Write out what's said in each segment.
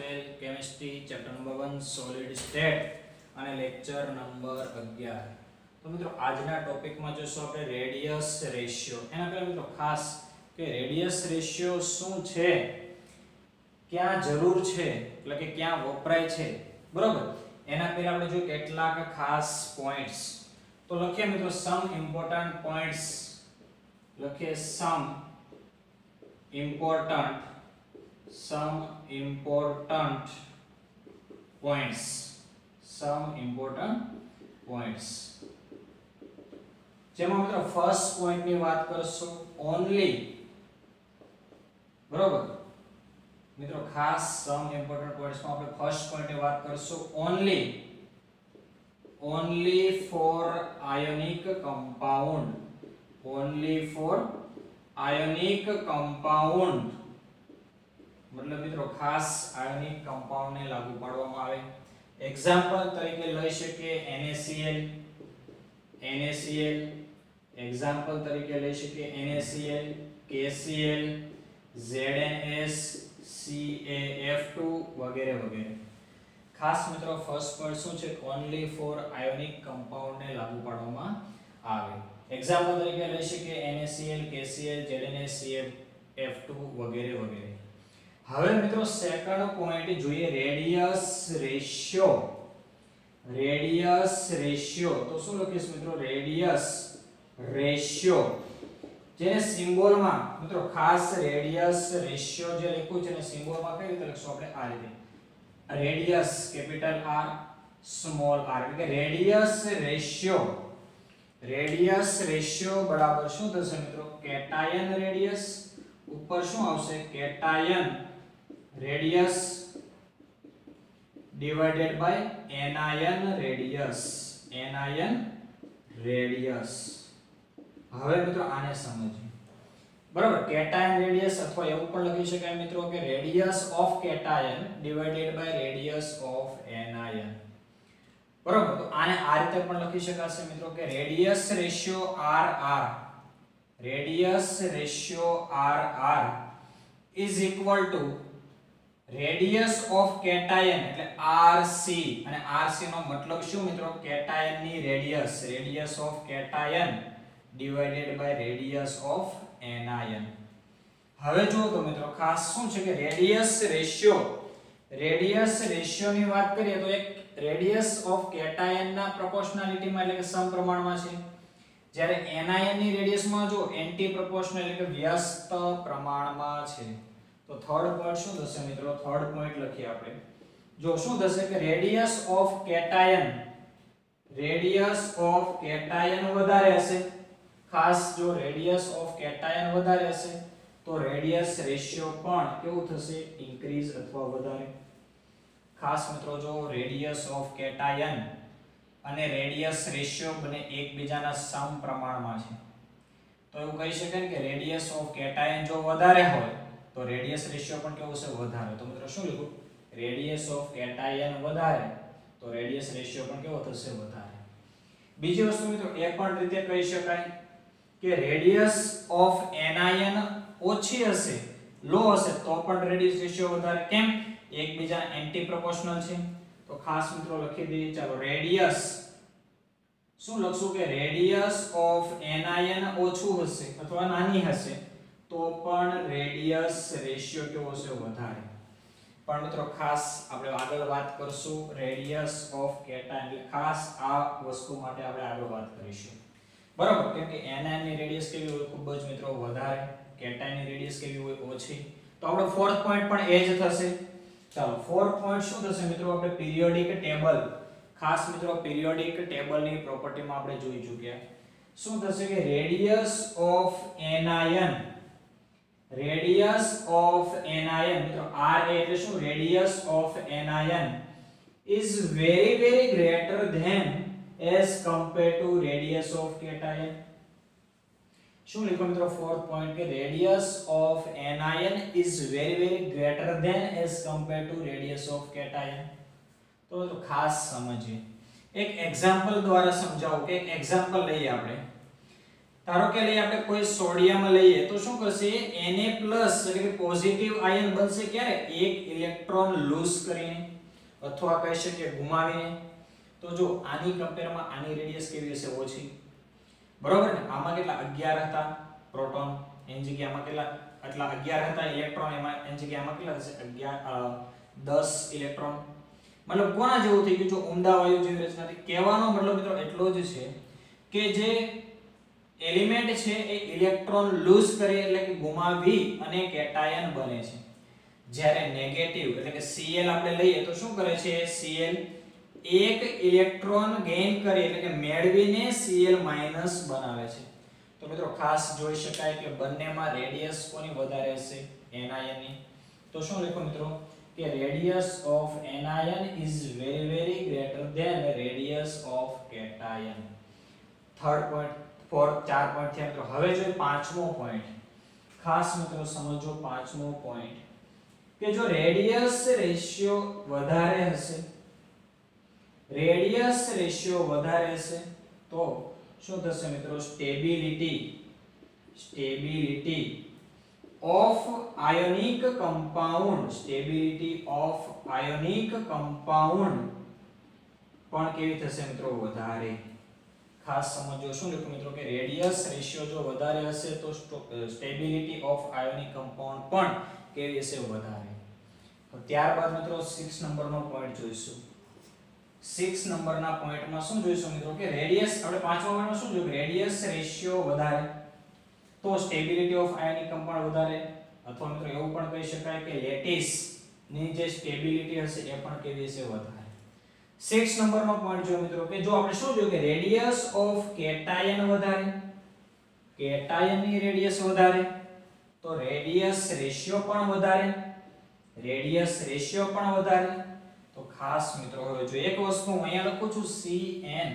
12 chemistry chapter number 1 solid state અને lecture number 11. તો મિત્રો આજના ટોપિકમાં જોશું આપણે રેડિયસ રેશિયો. એના પહેલા મિત્રો ખાસ કે રેડિયસ રેશિયો શું છે, ક્યાં જરૂર છે, એટલે કે ક્યાં વપરાય છે, બરોબર. એના પહેલા આપણે જોઈએ કેટલાક ખાસ પોઈન્ટ્સ. તો લખીએ મિત્રો સમ ઇમ્પોર્ટન્ટ પોઈન્ટ્સ. લખીએ સમ important points. જેમાં મિત્રો ફર્સ્ટ પોઈન્ટ ની વાત કરશું only, બરોબર મિત્રો. ખાસ સમ ઇમ્પોર્ટન્ટ પોઈન્ટ્સ માં આપણે ફર્સ્ટ પોઈન્ટ ની વાત કરશું only for ionic compound. મતલબ મિત્રો ખાસ આયોનિક કમ્પાઉન્ડ ને લાગુ પાડવામાં આવે. એક્ઝામ્પલ તરીકે લઈ શકીએ NaCl. એક્ઝામ્પલ તરીકે લઈ શકીએ NaCl, KCl, ZnS, CaF2 વગેરે વગેરે. ખાસ મિત્રો ફર્સ્ટ પોઈન્ટ શું છે, ઓન્લી ફોર આયોનિક કમ્પાઉન્ડ ને લાગુ પાડવામાં આવે. એક્ઝામ્પલ તરીકે લઈ શકીએ NaCl, KCl, ZnS, CaF2 વગેરે વગેરે. હવે મિત્રો સેકન્ડ પોઈન્ટ જોઈએ રેડિયસ રેશિયો. તો શું લખીશ મિત્રો, રેડિયસ રેશિયો, જેને સિમ્બોલમાં મિત્રો ખાસ રેડિયસ રેશિયો જે લખ્યું છે ને સિમ્બોલમાં કઈ રીતે લખશું આપણે, આ રીતે. Radius capital R small r, એટલે કે રેડિયસ રેશિયો બરાબર શું થશે મિત્રો, કેટાયન રેડિયસ ઉપર શું આવશે, cation radius divided by anion radius. હવે મિત્રો આને સમજીએ, બરાબર. કેટાયન રેડિયસ અથવા એવું પણ લખી શકાય મિત્રો કે radius of cation divided by radius of anion, બરાબર. તો આને આ રીતે પણ લખી શકાશે મિત્રો કે radius ratio RR is equal to radius of cation એટલે RC, અને RC નો મતલબ શું મિત્રો, કેટાયન ની radius of cation divided by radius of anion. હવે જો તો મિત્રો ખાસ શું છે કે રેડિયસ રેશિયો ની વાત કરીએ તો એક રેડિયસ ઓફ કેટાયન ના પ્રોપોર્શનાલિટીમાં એટલે કે સમપ્રમાણમાં છે, જ્યારે એનાયન ની રેડિયસમાં જો એન્ટી પ્રોપોર્શનલ એટલે કે વ્યસ્ત પ્રમાણમાં છે. તો થર્ડ પોઈન્ટ શું થશે મિત્રો, થર્ડ પોઈન્ટ લખીએ આપણે. જો શું થશે કે રેડિયસ ઓફ કેટાયન વધારે હશે. ખાસ જો રેડિયસ ઓફ કેટાયન વધારે હશે તો રેડિયસ રેશિયો પણ કેવું થશે, ઇન્ક્રીઝ અથવા વધારે. ખાસ મિત્રો જો રેડિયસ ઓફ કેટાયન અને રેડિયસ રેશિયો બંને એકબીજાના સમપ્રમાણમાં છે તો એવું કહી શકાય કે રેડિયસ ઓફ કેટાયન જો વધારે હોય તો રેડિયસ રેશિયો પણ કેવો છે, વધારે. તો મિત્રો શું લખું, રેડિયસ ઓફ કેટાયન વધારે તો રેડિયસ રેશિયો પણ કેવો થશે, વધારે. બીજી વસ્તુ મિત્રો એ પણ રીતે કહી શકાય કે રેડિયસ ઓફ એનાયન ઓછી હશે, લો હશે તો પણ રેડિયસ રેશિયો વધારે. કેમ, એકબીજાના એન્ટી પ્રોપોર્શનલ છે. તો ખાસ મિત્રો લખી દઈએ. ચાલો રેડિયસ શું લખશું કે રેડિયસ ઓફ એનાયન ઓછું હશે અથવા નાની હશે તો પણ રેડિયસ રેશિયો કેવો હશે, વધારે. પણ મિત્રો ખાસ આપણે આગળ વાત કરશું રેડિયસ ઓફ કેટાયન, એટલે ખાસ આ વસ્તુ માટે આપણે આગળ વાત કરીશું, બરાબર. કેમ કે એનાયન ની રેડિયસ કેવી હોય, ખૂબ જ મિત્રો વધારે. કેટાયન ની રેડિયસ કેવી હોય, ઓછી. તો આપણો ફોર્થ પોઈન્ટ પણ એ જ થશે. ચાલો ફોર્થ પોઈન્ટ શું થશે મિત્રો, આપણે પીરિયોડિક ટેબલ. ખાસ મિત્રો પીરિયોડિક ટેબલ ની પ્રોપર્ટીમાં આપણે જોઈ ચૂક્યા. શું થશે કે રેડિયસ ઓફ એનાયન મિત્રો R એટલે શું, radius of anion is very greater than as compared to radius of cation. શું લખ્યું મિત્રો ફોર્થ પોઈન્ટ કે radius of anion is very greater than as compared to radius of cation. તો ખાસ સમજીએ, એક એક્ઝામ્પલ દ્વારા સમજાવું કે એક એક્ઝામ્પલ લઈએ આપણે. ધારો કે લઈએ આપણે કોઈ સોડિયમ લઈએ તો શું કરશે Na+ એટલે કે પોઝિટિવ આયન બનશે ક્યારે એક ઇલેક્ટ્રોન લૂઝ કરીને અથવા કહી શકીએ ગુમાવીને. તો જો આની કમ્પેરમાં આની રેડિયસ કેવી હશે ઓછી, બરોબર ને. આમાં કેટલા 11 હતા પ્રોટોન, એની જગ્યામાં કેટલા આટલા 11 હતા ઇલેક્ટ્રોન, એમાં એની જગ્યામાં કેટલા હશે 10 ઇલેક્ટ્રોન. મતલબ કોના જેવું થઈ ગયું જો ઉમદા વાયુ જેવી રચના થઈ. કહેવાનો મતલબ મિત્રો એટલો જ છે કે જે એલિમેન્ટ છે એ ઇલેક્ટ્રોન લૂઝ કરે એટલે કે ગુમાવી અને કેટાયન બને છે. જ્યારે નેગેટિવ એટલે કે Cl આપણે લઈએ તો શું કરે છે Cl એક ઇલેક્ટ્રોન ગેઇન કરે એટલે કે મેળવીને Cl- બનાવે છે. તો મિત્રો ખાસ જોઈ શકાય કે બંનેમાં રેડિયસ કોની વધારે હશે એનાયન ની. તો શું લખો મિત્રો કે radius of anion is very greater than radius of cation. Third point ચાર પોઈન્ટ થયા મિત્રો. હવે જોઈએ પાંચમો પોઈન્ટ. ખાસ મિત્રો સમજો પાંચમો પોઈન્ટ કે જો રેડિયસ રેશિયો વધારે હશે, રેડિયસ રેશિયો વધારે હશે તો શું થશે મિત્રો stability of ionic compound, stability of ionic compound પણ કેવી થશે મિત્રો વધારે. ખાસ સમજો શું લખ્યું મિત્રો કે રેડિયસ રેશિયો જો વધારે હશે તો સ્ટેબિલિટી ઓફ આયોનિક કમ્પાઉન્ડ પણ કેવી હશે વધારે. તો ત્યારબાદ મિત્રો 6 નંબરનો પોઈન્ટ જોઈશું. 6 નંબરના પોઈન્ટમાં શું જોઈશું મિત્રો કે રેડિયસ આપણે પાંચમા પોઈન્ટમાં શું જોયું રેડિયસ રેશિયો વધારે તો સ્ટેબિલિટી ઓફ આયોનિક કમ્પાઉન્ડ વધારે, અથવા મિત્રો એવું પણ કહી શકાય કે લેટિસ ની જે સ્ટેબિલિટી હશે એ પણ કેવી હશે વધારે. 6 નંબરનો પોઈન્ટ જો મિત્રો કે જો આપણે શું જોયું કે રેડિયસ ઓફ કેટાયન વધારે, કેટાયન ની રેડિયસ વધારે તો રેડિયસ રેશિયો પણ વધારે, રેડિયસ રેશિયો પણ વધારે. તો ખાસ મિત્રો હવે જો એક વસ્તુ હું અહીંયા લખું છું Cn,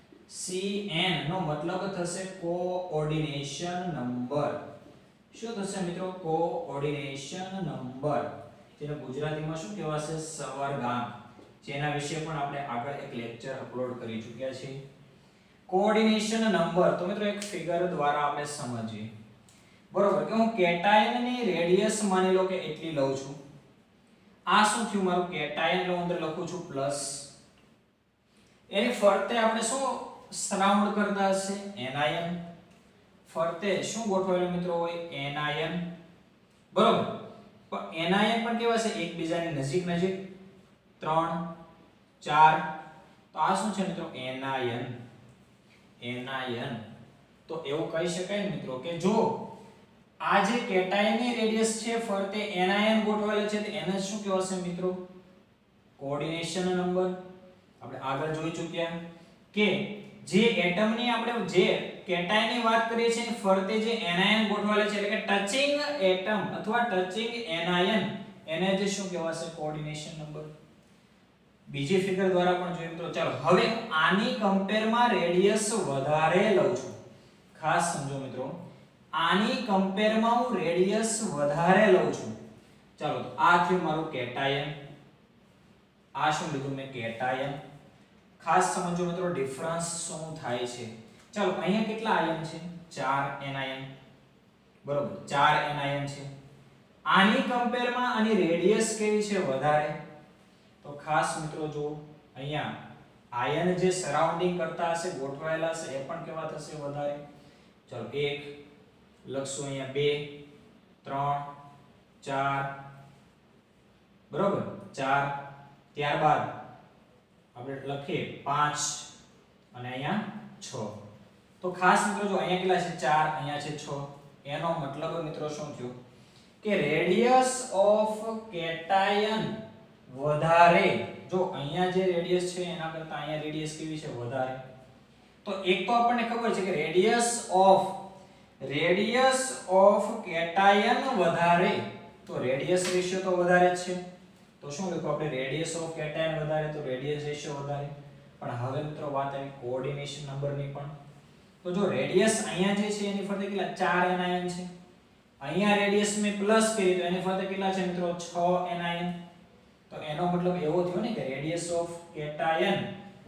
Cn નો મતલબ થશે કોઓર્ડિનેશન નંબર. શું થશે મિત્રો કોઓર્ડિનેશન નંબર, જેને ગુજરાતીમાં શું કહેવાશે સવર્ગાંક, જેના વિશે પણ આપણે આગળ એક લેક્ચર અપલોડ કરી ચૂક્યા છીએ. કોઓર્ડિનેશન નંબર તો મિત્રો એક ફિગર દ્વારા આપણે સમજીએ. બરોબર કે હું કેટાયન ની રેડિયસ માની લો કે એટલી લઉં છું. આ શું થયું મારું કેટાયન નો અંદર લખું છું પ્લસ, એની ફરતે આપણે શું સરાઉન્ડ કરતા હશે એનાયન, ફરતે શું ગોઠવેલું મિત્રો હોય એનાયન. બરોબર પણ એનાયન પણ કેવા છે એકબીજાની નજીક નજીક 3 4. તો આ શું છે મિત્રો એનાયન, એનાયન. તો એવું કહી શકાય મિત્રો કે જો આ જે કેટાયન ની રેડિયસ છે ફરતે એનાયન ગોઠવેલ છે તો એને શું કહેવાશે મિત્રો કોઓર્ડિનેશન નંબર. આપણે આગળ જોઈ ચૂક્યા કે જે એટમ ની આપણે જે કેટાયન ની વાત કરીએ છીએ ફરતે જે એનાયન ગોઠવેલ છે એટલે કે ટચિંગ એટમ અથવા ટચિંગ એનાયન એને જે શું કહેવાશે કોઓર્ડિનેશન નંબર. બીજી ફિગર દ્વારા પણ જોઈએ મિત્રો. ચાલો હવે આની કમ્પેરમાં રેડિયસ વધારે લઉં છું. ખાસ સમજો મિત્રો આની કમ્પેરમાં હું રેડિયસ વધારે લઉં છું. ચાલો તો આ થયું મારું કેટાયન, આ શું લીધું મેં કેટાયન. ખાસ સમજો મિત્રો ડિફરન્સ શું થાય છે. ચાલો અહીંયા કેટલા આયન છે 4 એનાયન, બરોબર 4 એનાયન છે. આની કમ્પેરમાં આની રેડિયસ કેવી છે વધારે. તો ખાસ મિત્રો જો અહીંયા આયન જે સરાઉન્ડિંગ કરતા હશે ગોઠવાયેલા હશે એ પણ કેવા થશે વધારે. ચાલો 1 લખશું, અહીંયા 2 3 4, બરોબર 4. ત્યારબાદ આપણે લખીએ 5 અને અહીંયા 6. તો ખાસ મિત્રો જો અહીંયા કેટલા છે 4, અહીંયા છે 6. એનો મતલબ મિત્રો શું થયું કે રેડિયસ ઓફ કેટાયન વધારે. જો અહીંયા જે રેડિયસ છે એના કરતા અહીંયા રેડિયસ કેવી છે વધારે. તો એક તો આપણને ખબર છે કે રેડિયસ ઓફ કેટાયન વધારે તો રેડિયસ રેશિયો તો વધારે જ છે. તો શું લખો આપણે રેડિયસ ઓફ કેટાયન વધારે તો રેડિયસ રેશિયો વધારે. પણ હવે મિત્રો વાત આવી કોઓર્ડિનેશન નંબરની પણ. તો જો રેડિયસ અહીંયા જે છે એની ફરતે કેટલા 4 એનાયન છે, અહીંયા રેડિયસ મેં પ્લસ કરી તો એની ફરતે કેટલા છે મિત્રો 6 એનાયન. તો એનો મતલબ એવો થયો ને કે રેડિયસ ઓફ કેટાયન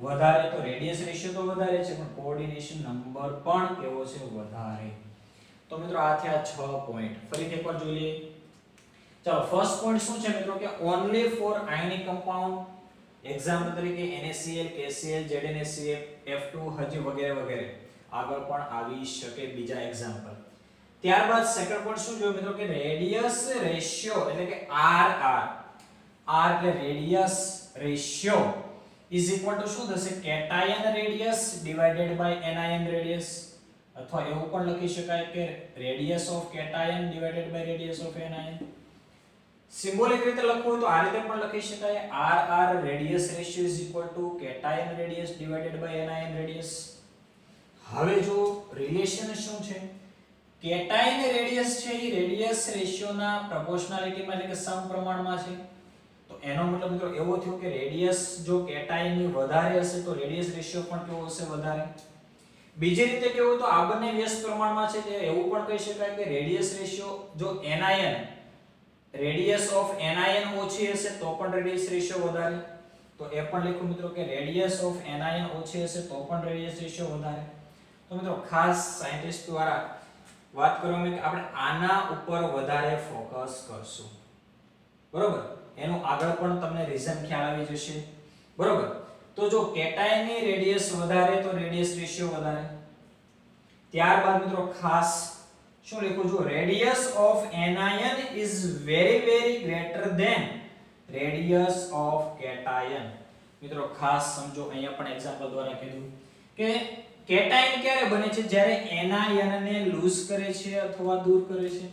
વધારે તો રેડિયસ રેશિયો તો વધારે છે પણ કોઓર્ડિનેશન નંબર પણ કેવો છે વધારે. તો મિત્રો આ થયા 6 પોઈન્ટ. ફરીથી એકવાર જોઈ લઈએ. ચાલો ફર્સ્ટ પોઈન્ટ શું છે મિત્રો કે only for ionic compound, example તરીકે NaCl, KCl, ZnHCl, F2 હજી વગેરે વગેરે આગળ પણ આવી શકે બીજા એક્ઝામ્પલ. ત્યારબાદ સેકન્ડ પોઈન્ટ શું જોયો મિત્રો કે રેડિયસ રેશિયો એટલે કે RR એટલે radius ratio is equal to શું થશે cation radius divided by anion radius, અથવા એવું પણ લખી શકાય કે radius of cation divided by radius of anion. Symbolic રીતે લખવું હોય તો આ રીતે પણ લખી શકાય RR radius ratio is equal to cation radius divided by anion radius. હવે જો રિલેશન શું છે, કેટાયન રેડિયસ છે એ રેડિયસ રેશિયોના પ્રોપોર્શનાલિટીમાં એટલે કે સમપ્રમાણમાં છે. તો એનો મતલબ મિત્રો એવો થયો કે રેડિયસ જો કેટાયન ની વધારે હશે તો રેડિયસ રેશિયો પણ કેવો હશે વધારે. બીજી રીતે કેવું તો આ બંને વ્યસ્ત પ્રમાણમાં છે તે એવું પણ કહી શકાય કે રેડિયસ રેશિયો જો એનાયન રેડિયસ ઓફ એનાયન ઓછી હશે તો પણ રેડિયસ રેશિયો વધારે. તો એ પણ લખો મિત્રો કે રેડિયસ ઓફ એનાયન ઓછી હશે તો પણ રેડિયસ રેશિયો વધારે. તો મિત્રો ખાસ સાયન્ટિસ્ટ દ્વારા વાત કરવામાં કે આપણે આના ઉપર વધારે ફોકસ કરશું. બરોબર, એનું આગળ પણ તમને રીઝન ખ્યાલ આવી જશે. બરોબર, તો જો કેટાયન ની રેડિયસ વધારે તો રેડિયસ રેશિયો વધારે. ત્યારબાદ મિત્રો ખાસ શું લખું છું, radius of anion is very greater than radius of cation. મિત્રો ખાસ સમજો, અહીંયા પણ એક્ઝામ્પલ દ્વારા કીધું કે કેટાયન ક્યારે બને છે જ્યારે એનાયન ને લૂઝ કરે છે અથવા દૂર કરે છે.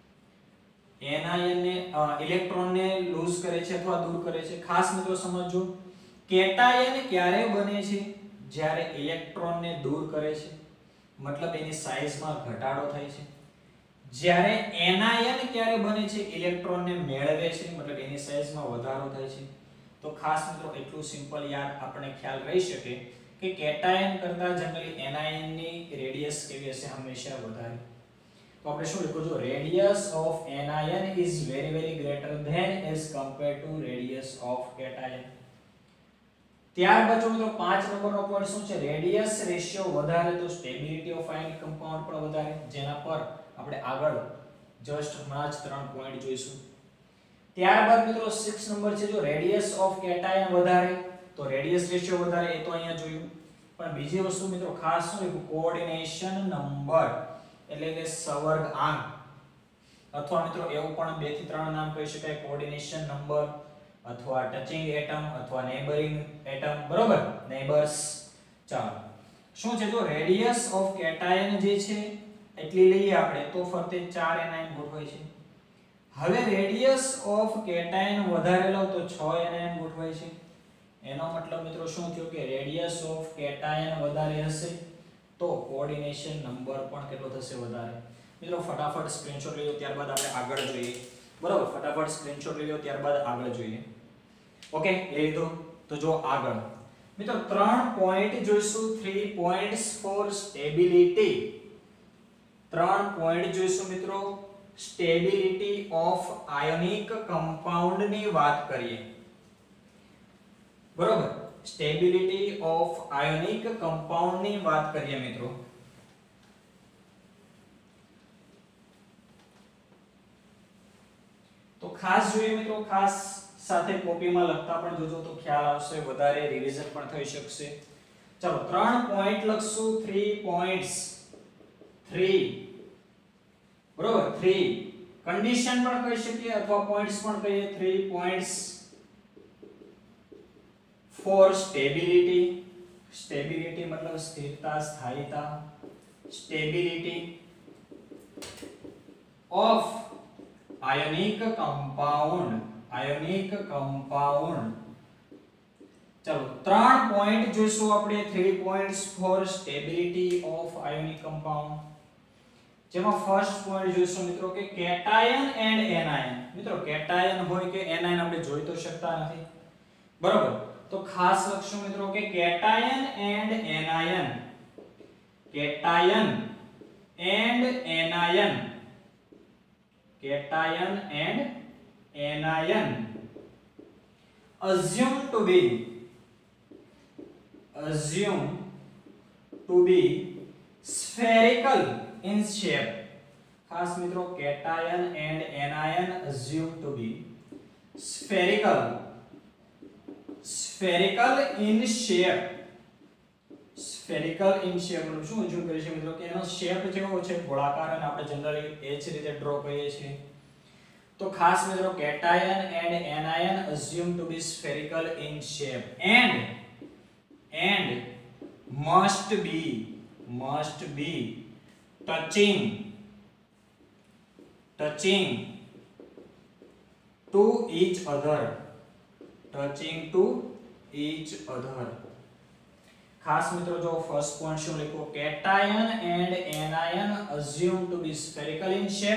એનાયન ને ઇલેક્ટ્રોન ને લૂઝ કરે છે અથવા દૂર કરે છે. ખાસ મિત્રો સમજો, કેટાયન ક્યારે બને છે જ્યારે ઇલેક્ટ્રોન ને દૂર કરે છે, મતલબ એની સાઈઝમાં ઘટાડો થાય છે. જ્યારે એનાયન ક્યારે બને છે, ઇલેક્ટ્રોન ને મેળવે છે, મતલબ એની સાઈઝમાં વધારો થાય છે. તો ખાસ મિત્રો એટલું સિમ્પલ યાદ આપણે ખ્યાલ રહી શકે કે કેટાયન કરતા જનરલી એનાયન ની રેડિયસ કેવી હશે, હંમેશા વધારે. તો આપણે શું લખું છું, radius of anion is very greater than as compared to radius of cation. ત્યારબાદ મિત્રો 5 નંબરનો પોઈન્ટ શું છે, રેડિયસ રેશિયો વધારે તો સ્ટેબિલિટી ઓફ આયનિક કમ્પાઉન્ડ પણ વધારે, જેના પર આપણે આગળ જસ્ટ હમણાં જ 3 પોઈન્ટ જોઈશું. ત્યારબાદ મિત્રો 6 નંબર છે, જો રેડિયસ ઓફ કેટાયન વધારે તો રેડિયસ રેશિયો વધારે, એ તો અહીંયા જોયું. પણ બીજી વસ્તુ મિત્રો ખાસ શું લખ્યું, કોઓર્ડિનેશન નંબર એટલે કે સવર્ગાંક, અથવા મિત્રો એવું પણ 2 થી 3 નામ કહી શકાય, કોઓર્ડિનેશન નંબર અથવા ટચિંગ એટમ અથવા નેબરિંગ એટમ. બરોબર, નેબર્સ. ચાલો શું છે, જો રેડિયસ ઓફ કેટાયન જે છે એટલી લઈએ આપણે તો ફરતે 4 એનાયન ગોઠવાય છે. હવે રેડિયસ ઓફ કેટાયન વધારે લો તો 6 એનાયન ગોઠવાય છે. એનો મતલબ મિત્રો શું થયો કે રેડિયસ ઓફ કેટાયન વધારે હશે તો કોઓર્ડિનેશન નંબર પણ કેટલો થશે, વધારે. મિત્રો ફટાફટ સ્ક્રીનશોટ લઈ લો, ત્યારબાદ આપણે આગળ જોઈએ. બરોબર, ફટાફટ સ્ક્રીનશોટ લઈ લો, ત્યારબાદ આગળ જોઈએ. ઓકે, લઈ લીધો. તો જો આગળ મિત્રો 3 પોઈન્ટ જોઈશું, 3 પોઈન્ટ્સ ફોર સ્ટેબિલિટી. 3 પોઈન્ટ જોઈશું મિત્રો સ્ટેબિલિટી ઓફ આયોનિક કમ્પાઉન્ડ ની વાત કરીએ. બરોબર, સ્ટેબિલિટી ઓફ આયોનિક કમ્પાઉન્ડ ની વાત કરીએ મિત્રો. તો ખાસ જોઈએ મિત્રો, ખાસ સાથે કોપીમાં લખતા પણ જોજો તો ખ્યાલ આવશે, વધારે રિવિઝન પણ થઈ શકશે. ચલો 3 પોઈન્ટ લખશું, 3 પોઈન્ટ્સ. 3 બરોબર, 3 કન્ડિશન પણ કહી શકીએ અથવા પોઈન્ટ્સ પણ કહીએ. 3 પોઈન્ટ્સ ફોર સ્ટેબિલિટી. સ્ટેબિલિટી મતલબ સ્થિરતા, સ્થાયીતા. Stability of ionic compound. Ionic compound. ચલો 3 પોઈન્ટ જોઈશું આપણે, 3 points for stability of ionic compound. જેમાં ફર્સ્ટ પોઈન્ટ જોઈશું મિત્રો કે કેટાયન એન્ડ એનાયન. મિત્રો કેટાયન હોય કે એનાયન આપણે જોઈ તો શકતા નથી. બરોબર, તો ખાસ લખશું મિત્રો કે cation and anion. Cation and anion. cation and anion assumed to be assume to be spherical in shape. ખાસ મિત્રો cation and anion assume to be spherical in shape. spherical in shape નું શું અજ્યુમ કરીએ છીએ મિત્રો કે એનો શેપ કેવો છે ગોળાકાર અને આપણે જનરલી એ જ રીતે ડ્રો કરીએ છીએ. તો ખાસ મિત્રો cation and anion assume to be spherical in shape and must be touching to each other. ખાસ મિત્રો જો ફર્સ્ટ પોઈન્ટ શું લખ્યો cation and anion assume to be spherical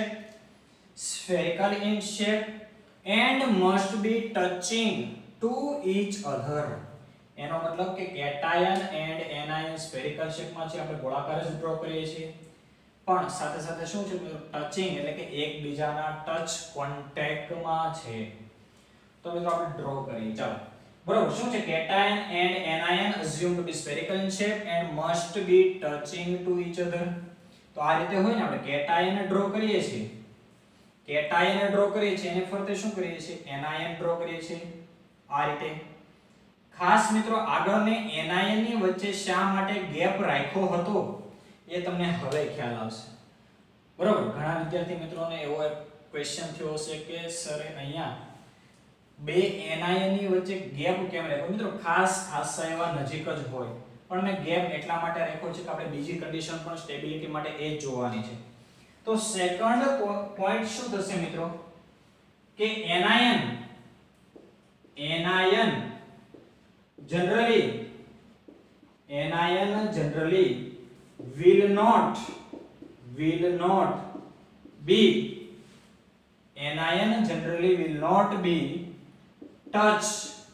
in shape and must be touching to each other. એનો મતલબ કે cation and anion spherical shape માં છે આપણે ગોળાકાર જ ડ્રો કરીએ છીએ પણ સાથે સાથે શું છે ટચિંગ એટલે કે એકબીજાના ટચ કોન્ટેક્ટ માં છે. તો મિત્રો આપણે ડ્રો કરીએ ચાલો બરોબર શું છે cation and anion assume to be spherical in shape and must be touching to each other. તો આ રીતે હોય ને આપણે cation ને ડ્રો કરીએ છીએ એની ફરતે શું કરીએ છીએ anion ડ્રો કરીએ છીએ આ રીતે. ખાસ મિત્રો આગળ મેં anion ની વચ્ચે શા માટે ગેપ રાખ્યો હતો એ તમને હવે ખ્યાલ આવશે બરોબર. ઘણા વિદ્યાર્થી મિત્રોને એવો એક ક્વેશ્ચન થયો હશે કે સર અહીંયા બે anion ની વચ્ચે ગેપ કેમ રાખ્યો. મિત્રો ખાસ એવા નજીક જ હોય પણ મેં ગેપ એટલા માટે રાખ્યો છે કે આપણે બીજી કન્ડિશન પણ સ્ટેબિલિટી માટે એ જ જોવાની છે. તો સેકન્ડ પોઈન્ટ શું થશે મિત્રો કે anion generally will not be touch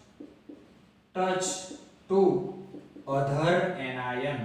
to other anion.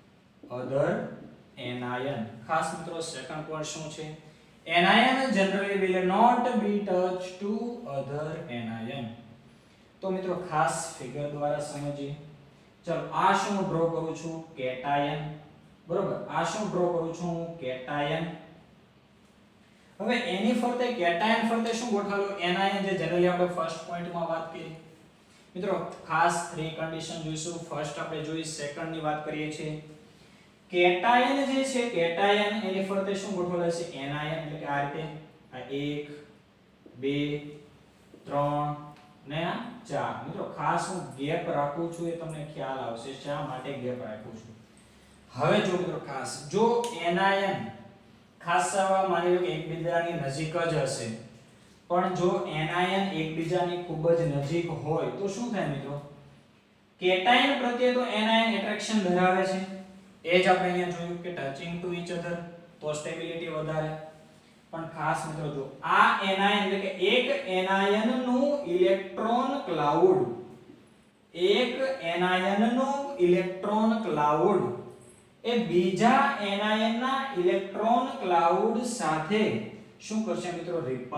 ખાસ મિત્રો સેકન્ડ પોઈન્ટ શું છે anion generally will not be touched to other anion. તો મિત્રો ખાસ ફિગર દ્વારા સમજીએ. ચલો આ શું ડ્રો કરું છું cation બરોબર. આ શું ડ્રો કરું છું હું cation. હવે એની ફરતે cation ફરતે શું ગોઠવેલું anion જે જનરલી આપણે ફર્સ્ટ પોઈન્ટમાં વાત કરી. મિત્રો ખાસ થ્રી કન્ડિશન જોઈશું. ફર્સ્ટ આપણે જોઈ સેકન્ડ ની વાત કરીએ છીએ. cation જે છે cation એની ફરતે શું ગોઠવેલું છે anion એટલે કે આ રીતે આ 1 2 3 ને આ 4. મિત્રો ખાસ હું ગેપ રાખું છું એ તમને ખ્યાલ આવશે શા માટે ગેપ રાખું છું. હવે જો મિત્રો ખાસ જો anion ખાસ માની લો કે એકબીજાની નજીક જ હશે પણ જો anion એકબીજાની ખૂબ જ નજીક હોય તો શું થાય મિત્રો cation પ્રત્યે તો anion એટ્રેક્શન ધરાવે છે એ જ આપણે અહીંયા જોયું કે ટચિંગ ટુ ઈચ અધર તો સ્ટેબિલિટી વધારે. પણ ખાસ મિત્રો જો આ anion એટલે કે એક anion નું ઇલેક્ટ્રોન ક્લાઉડ એ બીજા anion ના ઇલેક્ટ્રોન ક્લાઉડ સાથે શું કરશે મિત્રો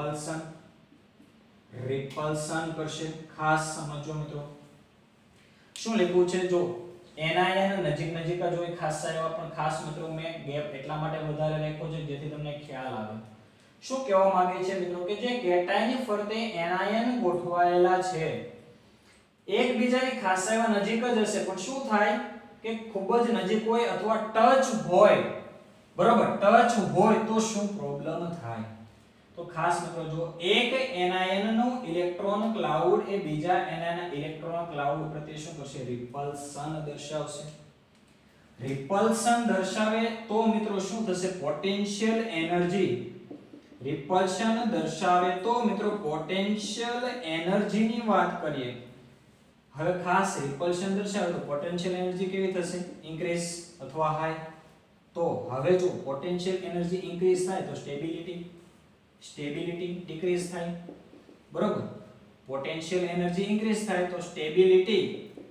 રિપલ્શન કરશે. ખાસ સમજો મિત્રો શું લખ્યું છે જો anion નજીક જ હોય ખાસ એવા પણ ખાસ મિત્રો મેં ગેપ એટલા માટે વધારે રાખ્યો છે જેથી તમને ખ્યાલ આવે. શું કહેવા માંગે છે મિત્રો કે જે cation ની ફરતે anion ગોઠવાયેલા છે એકબીજાની ખાસ એવા નજીક જ હશે પણ શું થાય કે ખૂબ જ નજીક હોય અથવા ટચ હોય બરોબર ટચ હોય તો શું પ્રોબ્લેમ થાય. તો ખાસ મિત્રો જો એક anion નો ઇલેક્ટ્રોન ક્લાઉડ એ બીજા anion ના ઇલેક્ટ્રોન ક્લાઉડ પ્રત્યે શું કરશે રિપલ્શન દર્શાવશે. રિપલ્શન દર્શાવે તો મિત્રો શું થશે પોટેન્શિયલ એનર્જી રિપલ્શન દર્શાવે તો મિત્રો પોટેન્શિયલ એનર્જી ની વાત કરીએ. હવે ખાસ રિપલ્શન દર્શાવે તો પોટેન્શિયલ એનર્જી કેવી થશે ઇન્ક્રીઝ અથવા હાઈ. તો હવે જો પોટેન્શિયલ એનર્જી ઇન્ક્રીઝ થાય તો સ્ટેબિલિટી ડિક્રીઝ થાય બરોબર. પોટેન્શિયલ એનર્જી ઇન્ક્રીઝ થાય તો સ્ટેબિલિટી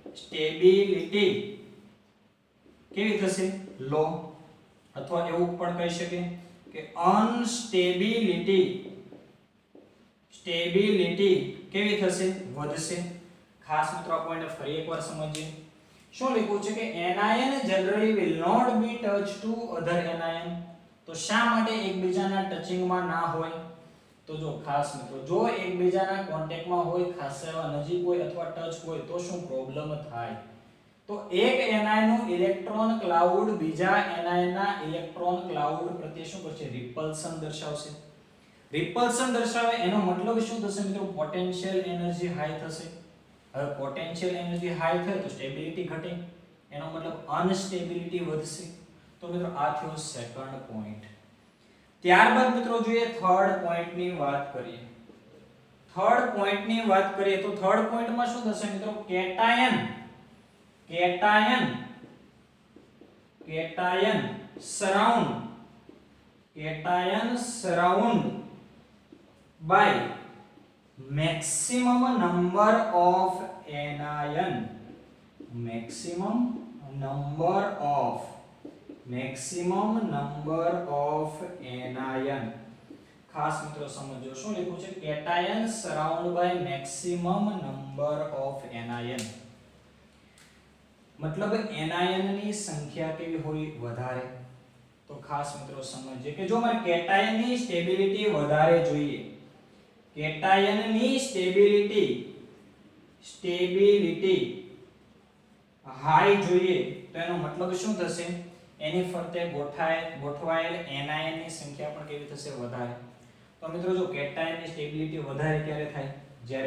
કેવી થશે લો અથવા એવું પણ કહી શકે કે સ્ટેબિલિટી કેવી થશે વધશે. ખાસ મિત્રો આ પોઈન્ટ ફરી એકવાર સમજીએ શું લખ્યું છે કે anion generally will not be touched to other anion. તો શા માટે એકબીજાના ટચિંગમાં ના હોય? તો જો ખાસ મિત્રો, જો એકબીજાના કોન્ટેક્ટમાં હોય, ખાસ એવા નજીક હોય અથવા ટચ હોય તો શું પ્રોબ્લેમ થાય? તો એક એનાયનનું ઇલેક્ટ્રોન ક્લાઉડ બીજા એનાયનના ઇલેક્ટ્રોન ક્લાઉડ પ્રત્યે શું કરશે? રિપલ્શન દર્શાવશે. રિપલ્શન દર્શાવે એનો મતલબ શું થશે મિત્રો? પોટેન્શિયલ એનર્જી હાઈ થશે. હવે પોટેન્શિયલ એનર્જી હાઈ થાય તો સ્ટેબિલિટી ઘટે, એનો મતલબ અનસ્ટેબિલિટી વધશે. તો મિત્રો આ થયો સેકન્ડ પોઈન્ટ. ત્યારબાદ મિત્રો જોઈએ થર્ડ પોઈન્ટની વાત કરીએ. થર્ડ પોઈન્ટની વાત કરીએ તો થર્ડ પોઈન્ટમાં શું થશે મિત્રો? Cation surround by maximum number of anion. maximum number of anion. ખાસ મિત્રો સમજો શું લખ્યું છે? Cation surround by maximum number of anion. મતલબ એનાયનની સંખ્યા કેવી હોય? વધારે. તો ખાસ મિત્રો સમજીએ કે જો મારે કેટાયનની સ્ટેબિલિટી વધારે જોઈએ, કેટાયનની સ્ટેબિલિટી હાઈ જોઈએ તો એનો મતલબ શું થશે? એની ફરતે ગોઠવાયેલ એનાયનની સંખ્યા પણ કેવી થશે? વધારે. તો મિત્રો જો કેટાયનની સ્ટેબિલિટી વધારે ક્યારે થાય? જ્યારે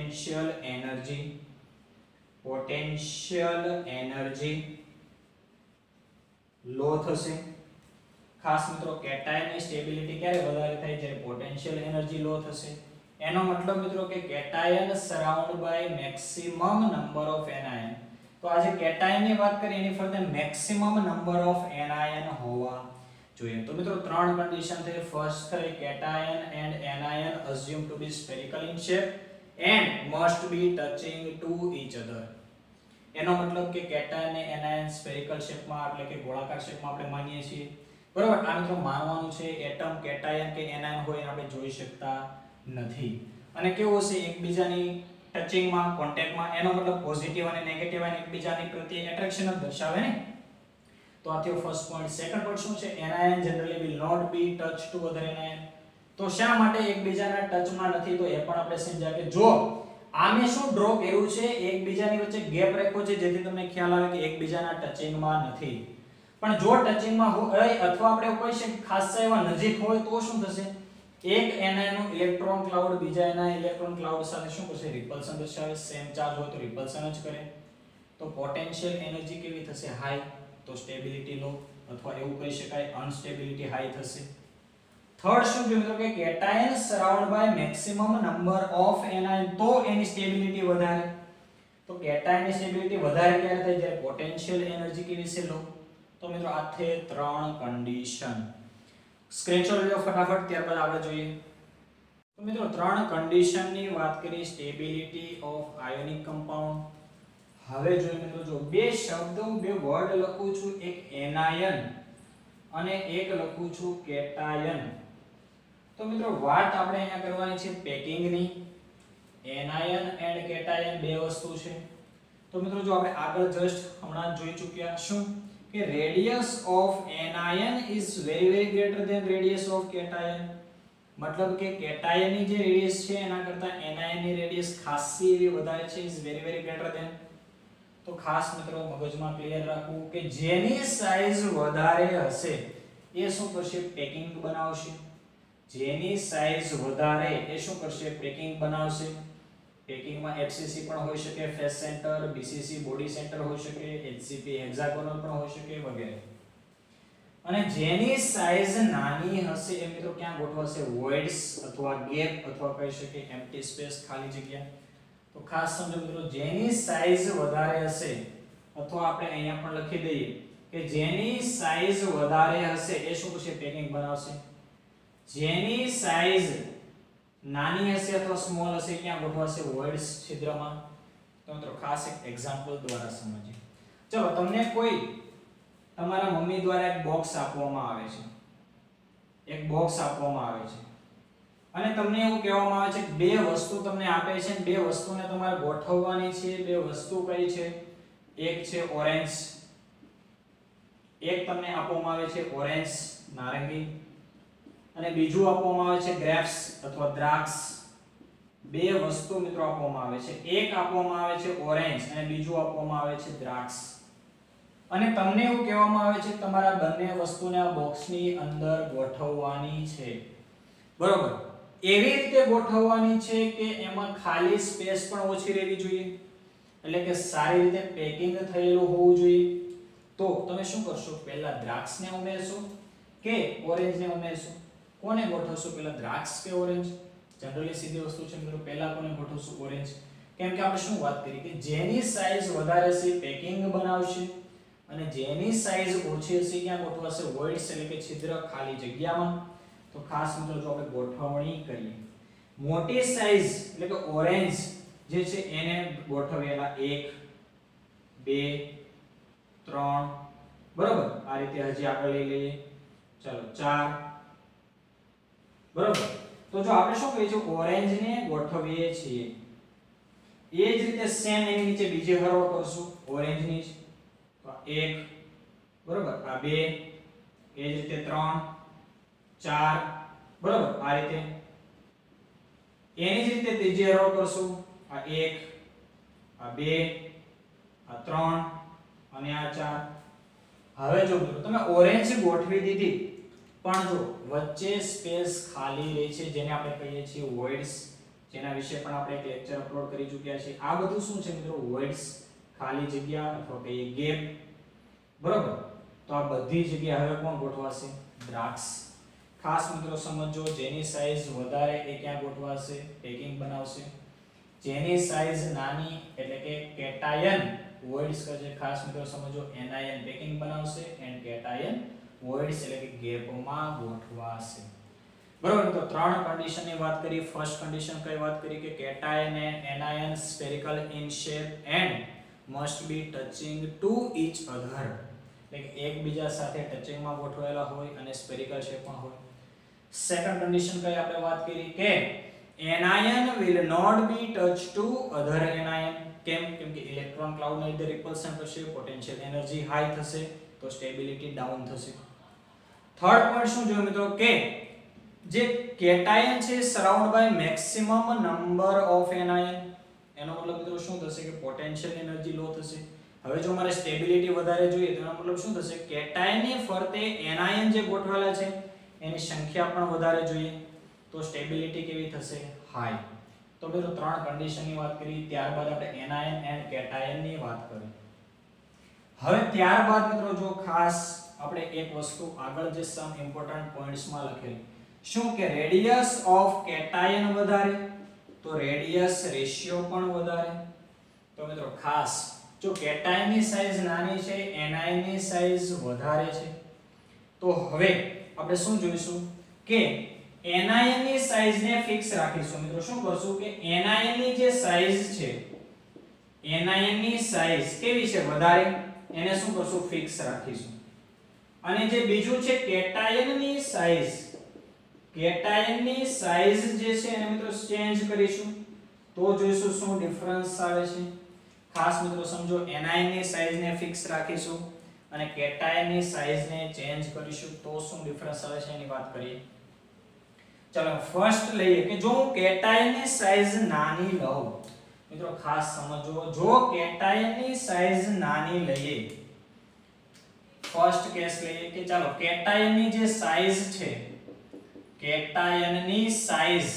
પોટેન્શિયલ એનર્જી લો થશે. ખાસ મિત્રો કેટાયનની સ્ટેબિલિટી ક્યારે વધારે થાય? જ્યારે પોટેન્શિયલ એનર્જી લો થશે. એનો મતલબ મિત્રો કે cation surround by maximum number of anion. તો આજે કેટાયનની વાત કરીએ એની ફરતે મેક્સિમમ નંબર ઓફ એનાયન હોવા જોઈએ. તો મિત્રો ત્રણ કન્ડિશન થઈ. ફર્સ્ટ થઈ cation and anion assumed to be spherical in shape and must be touching to each other. એનો મતલબ કે કેટાયન અને એનાયન સ્ફેરિકલ શેપમાં એટલે કે ગોળાકાર શેપમાં આપણે માનીએ છીએ. બરાબર? આ મિત્રો માનવાનું છે. એટમ કેટાયન કે એનાયન હોય એને આપણે જોઈ શકતા નથી. અને કેવું છે? એકબીજાની ટચિંગમાં, કોન્ટેક્ટમાં, એનો મતલબ પોઝિટિવ અને નેગેટિવ અને એકબીજાની પ્રત્યે એટ્રેક્શન જ દર્શાવે ને. તો આ થયો ફર્સ્ટ પોઈન્ટ. સેકન્ડ પોઈન્ટ શું છે? Anion generally will not be touched to other anion. તો શા માટે એકબીજાના ટચમાં નથી? તો એ પણ આપણે સમજ્યા કે જો આમે શું ડ્રો કર્યું છે? એકબીજાની વચ્ચે ગેપ રાખ્યો છે જેથી તમને ખ્યાલ આવે કે એકબીજાના ટચિંગમાં નથી. પણ જો ટચિંગમાં હોય અથવા આપણે કોઈ છે ખાસ એવા નજીક હોય તો શું થશે? એક એનાયનનું ઇલેક્ટ્રોન ક્લાઉડ બીજા એનાયન ઇલેક્ટ્રોન ક્લાઉડ સાથે શું કરશે? રિપલ્શન દર્શાવે. સેમ ચાર્જ હોય તો રિપલ્શન જ કરે. તો પોટેન્શિયલ એનર્જી કેવી થશે? હાઈ. તો સ્ટેબિલિટી લો અથવા એવું કહી શકાય અનસ્ટેબિલિટી હાઈ થશે. થર્ડ શું છે મિત્રો કે cation surround by maximum number of anion. તો એની સ્ટેબિલિટી વધારે. તો કેટાયનની સ્ટેબિલિટી વધારે ક્યારે થાય? જ્યારે પોટેન્શિયલ એનર્જી કેવી છે? લો. તો મિત્રો આ છે ત્રણ કન્ડિશન. સ્ક્રીનશોટ લો ફટાફટ, ત્યારબાદ આપણે જોઈએ. તો મિત્રો ત્રણ કન્ડિશનની વાત કરી સ્ટેબિલિટી ઓફ આયોનિક કમ્પાઉન્ડ. હવે જોઈએ મિત્રો, જો બે શબ્દો, બે વર્ડ લખું છું, એક એનાયન અને એક લખું છું કેટાયન. તો મિત્રો વાત આપણે અહીંયા કરવાની છે પેકિંગની. એનાયન એન્ડ કેટાયન બે વસ્તુ છે. તો મિત્રો જો આપણે આગળ જસ્ટ હમણાં જોઈ ચૂક્યા શું કે radius of anion is very greater than radius of cation. મતલબ કે કેટાયનની જે રેડિયસ છે એના કરતા એનાયનની રેડિયસ ખાસી એવી વધારે છે, ઇઝ વેરી ગ્રેટર ધેન. તો ખાસ મિત્રો મગજમાં ક્લિયર રાખવું કે જેની સાઈઝ વધારે હશે એ શું કરશે? પેકિંગ બનાવશે. જેની સાઈઝ વધારે એ શું કરશે? પેકિંગ બનાવશે. પેકિંગમાં એફસીસી પણ હોઈ શકે, face centre, BCC body centre હોઈ શકે, એચસીપી હેક્સાગોનલ પણ હોઈ શકે વગેરે. અને જેની સાઈઝ નાની હશે એ મિત્રો ક્યાં ગોઠવાશે? વોઇડ્સ અથવા ગેપ અથવા કહી શકે એમ્પ્ટી સ્પેસ, ખાલી જગ્યા. તો ખાસ સમજો મિત્રો, જેની સાઈઝ વધારે હશે અથવા આપણે અહીંયા પણ લખી દઈએ કે જેની સાઈઝ વધારે હશે એ શું કરશે? પેકિંગ બનાવશે. જેની સાઈઝ નાની હશે અથવા સ્મોલ હશે ક્યાં ગોઠવાશે? વોઇડ્સ, છિદ્રમાં. તો મિત્રો ખાસ એક એક્ઝામ્પલ દ્વારા સમજીએ. ચલો, તમને કોઈ તમારા મમ્મી દ્વારા એક બોક્સ આપવામાં આવે છે. એક બોક્સ આપવામાં આવે છે અને તમને એવું કહેવામાં આવે છે કે બે વસ્તુ તમને આપે છે, બે વસ્તુને તમારે ગોઠવવાની છે. બે વસ્તુ કઈ છે? એક છે ઓરેન્જ, એક તમને આપવામાં આવે છે ઓરેન્જ નારંગી, અને બીજું આપવામાં આવે છે ગ્રેપ્સ અથવા દ્રાક્ષ. બે વસ્તુ મિત્રો આપવામાં આવે છે, એક આપવામાં આવે છે ઓરેન્જ અને બીજું આપવામાં આવે છે દ્રાક્ષ. અને તમને એવું કહેવામાં આવે છે કે તમારા બંને વસ્તુને આ બોક્સની અંદર ગોઠવવાની છે, બરોબર. એવી રીતે ગોઠવવાની છે કે એમાં ખાલી સ્પેસ પણ ઓછી રહેવી જોઈએ, એટલે કે સારી રીતે પેકિંગ થયેલું હોવું જોઈએ. તો તમે શું કરશો, પહેલા દ્રાક્ષને ઉમેરશો કે ઓરેન્જને ઉમેરશો? કોને ગોઠવશો, પહેલા દ્રાક્ષ કે ઓરેન્જ? જનરલી સીધી વસ્તુ છે મિત્રો, પહેલા કોને ગોઠવશું? ઓરેન્જ. કેમ કે આપણે શું વાત કરી કે જેની સાઈઝ વધારે છે પેકિંગ બનાવશે, અને જેની સાઈઝ ઓછી હશે ક્યાં ગોઠવાશે? વોઇડ્સ એટલે કે છિદ્ર, ખાલી જગ્યામાં. તો ખાસ મિત્રો જો આપણે ગોઠવણી કરીએ, મોટી સાઈઝ એટલે કે ઓરેન્જ જે છે એને ગોઠવેલા 1 2 3, બરોબર. આ રીતે હજી આગળ લઈ લઈએ, ચાલો 4, બરોબર. તો જો આપણે શું કરીએ છીએ, ઓરેન્જ ને ગોઠવીએ છીએ, એ જ રીતે સેમ એની નીચે બીજી હરોળ કરશું ઓરેન્જ ની જ. તો 1, બરોબર, આ 2, એ જ રીતે 3 4, બરોબર, આ રીતે. એની જ રીતે ત્રીજી હરોળ કરશું, આ 1, આ 2, આ 3 અને આ 4. હવે જો મિત્રો તમે ઓરેન્જ ગોઠવી દીધી, પણ જો વચ્ચે સ્પેસ ખાલી રહી છે જેને આપણે કહીએ છીએ વોઇડ્સ, જેના વિશે પણ આપણે એક લેક્ચર અપલોડ કરી ચૂક્યા છે. આ બધું શું છે મિત્રો? વોઇડ્સ, ખાલી જગ્યા અથવા કહીએ ગેપ, બરોબર. તો આ બધી જગ્યા હવે કોણ ગોઠવાશે? દ્રાક્ષ. ખાસ મિત્રો સમજો, જેની સાઈઝ વધારે એ ક્યાં ગોઠવાશે? પેકિંગ બનાવશે. જેની સાઈઝ નાની એટલે કે કેટાયન વોઇડ્સ કરશે, ખાસ મિત્રો સમજો, એનાયન પેકિંગ બનાવશે, એન્ડ કેટાયન વોઇડ્સ એટલે કે ગેપમાં ગોઠવાશે, બરોબર. તો ત્રણ કન્ડિશનની વાત કરી. ફર્સ્ટ કન્ડિશન કઈ વાત કરી કે cation and anion spherical in shape and must be touching to each other, એટલે કે એકબીજા સાથે ટચિંગમાં ગોઠવાયેલા હોય અને સ્ફેરિકલ શેપમાં હોય. સેકન્ડ કન્ડિશન કઈ આપણે વાત કરી કે anion will not be touched to other anion. કેમ? કેમ કે ઇલેક્ટ્રોન ક્લાઉડ ના લીધે રિપલ્શન થશે, પોટેન્શિયલ એનર્જી હાઈ થશે, તો સ્ટેબિલિટી ડાઉન થશે. થર્ડ પોઈન્ટ શું જોયું મિત્રો કે જે કેટાયન છે surround by maximum number of anion, એનો મતલબ મિત્રો શું થશે કે પોટેન્શિયલ એનર્જી લો થશે. હવે જો મારે સ્ટેબિલિટી વધારે જોઈએ તો એનો મતલબ શું થશે? કેટાયનની ફરતે એનાયન જે ગોઠવેલા છે એની સંખ્યા પણ વધારે જોઈએ, તો સ્ટેબિલિટી કેવી થશે? હાઈ. તો મિત્રો ત્રણ કન્ડિશનની વાત કરી, ત્યારબાદ આપણે એનાયન એન્ડ કેટાયનની વાત કરી. હવે ત્યારબાદ મિત્રો જો ખાસ આપણે એક વસ્તુ આગળ જે સમ ઇમ્પોર્ટન્ટ પોઈન્ટ્સમાં લખેલી, શું કે રેડિયસ ઓફ કેટાયન વધારે તો રેડિયસ રેશિયો પણ વધારે. તો મિત્રો ખાસ જો કેટાયનની સાઈઝ નાની છે, એનાયનની સાઈઝ વધારે છે, તો હવે આપણે શું જોઈશું કે એનાયનની સાઈઝને ફિક્સ રાખીશું. મિત્રો શું કરશું કે એનાયનની જે સાઈઝ છે, એનાયનની સાઈઝ કેવી છે? વધારે. એને શું કરશું? ફિક્સ રાખીશું. અને જે બીજું છે કેટાયનની સાઈઝ, કેટાયનની સાઈઝ જે છે એને મિત્રો ચેન્જ કરીશું, તો જોઈશું શું ડિફરન્સ આવે છે. ખાસ મિત્રો સમજો, એનાયનની સાઈઝને ફિક્સ રાખીશું અને કેટાયનની સાઈઝને ચેન્જ કરીશું, તો શું ડિફરન્સ આવે છે એની વાત કરીએ. ચલો ફર્સ્ટ લઈએ કે જો હું કેટાયનની સાઈઝ નાની લઉં, મિત્રો ખાસ સમજો, જો કેટાયનની સાઈઝ નાની લઈએ, ફર્સ્ટ કેસ લઈએ કે ચાલો કેટાયનની જે સાઈઝ છે, કેટાયનની સાઈઝ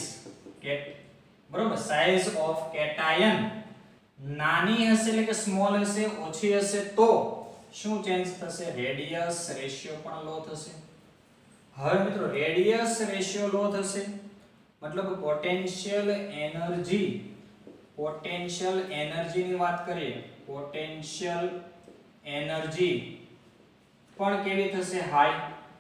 બરોબર, સાઈઝ ઓફ કેટાયન નાની હશે એટલે કે સ્મોલ હશે, ઓછી હશે, તો શું ચેન્જ થશે? રેડિયસ રેશિયો પણ લો થશે. હવે મિત્રો રેડિયસ રેશિયો લો થશે મતલબ પોટેન્શિયલ એનર્જી, પોટેન્શિયલ એનર્જીની વાત કરીએ, પોટેન્શિયલ એનર્જી પણ કેવી થશે? હાઈ.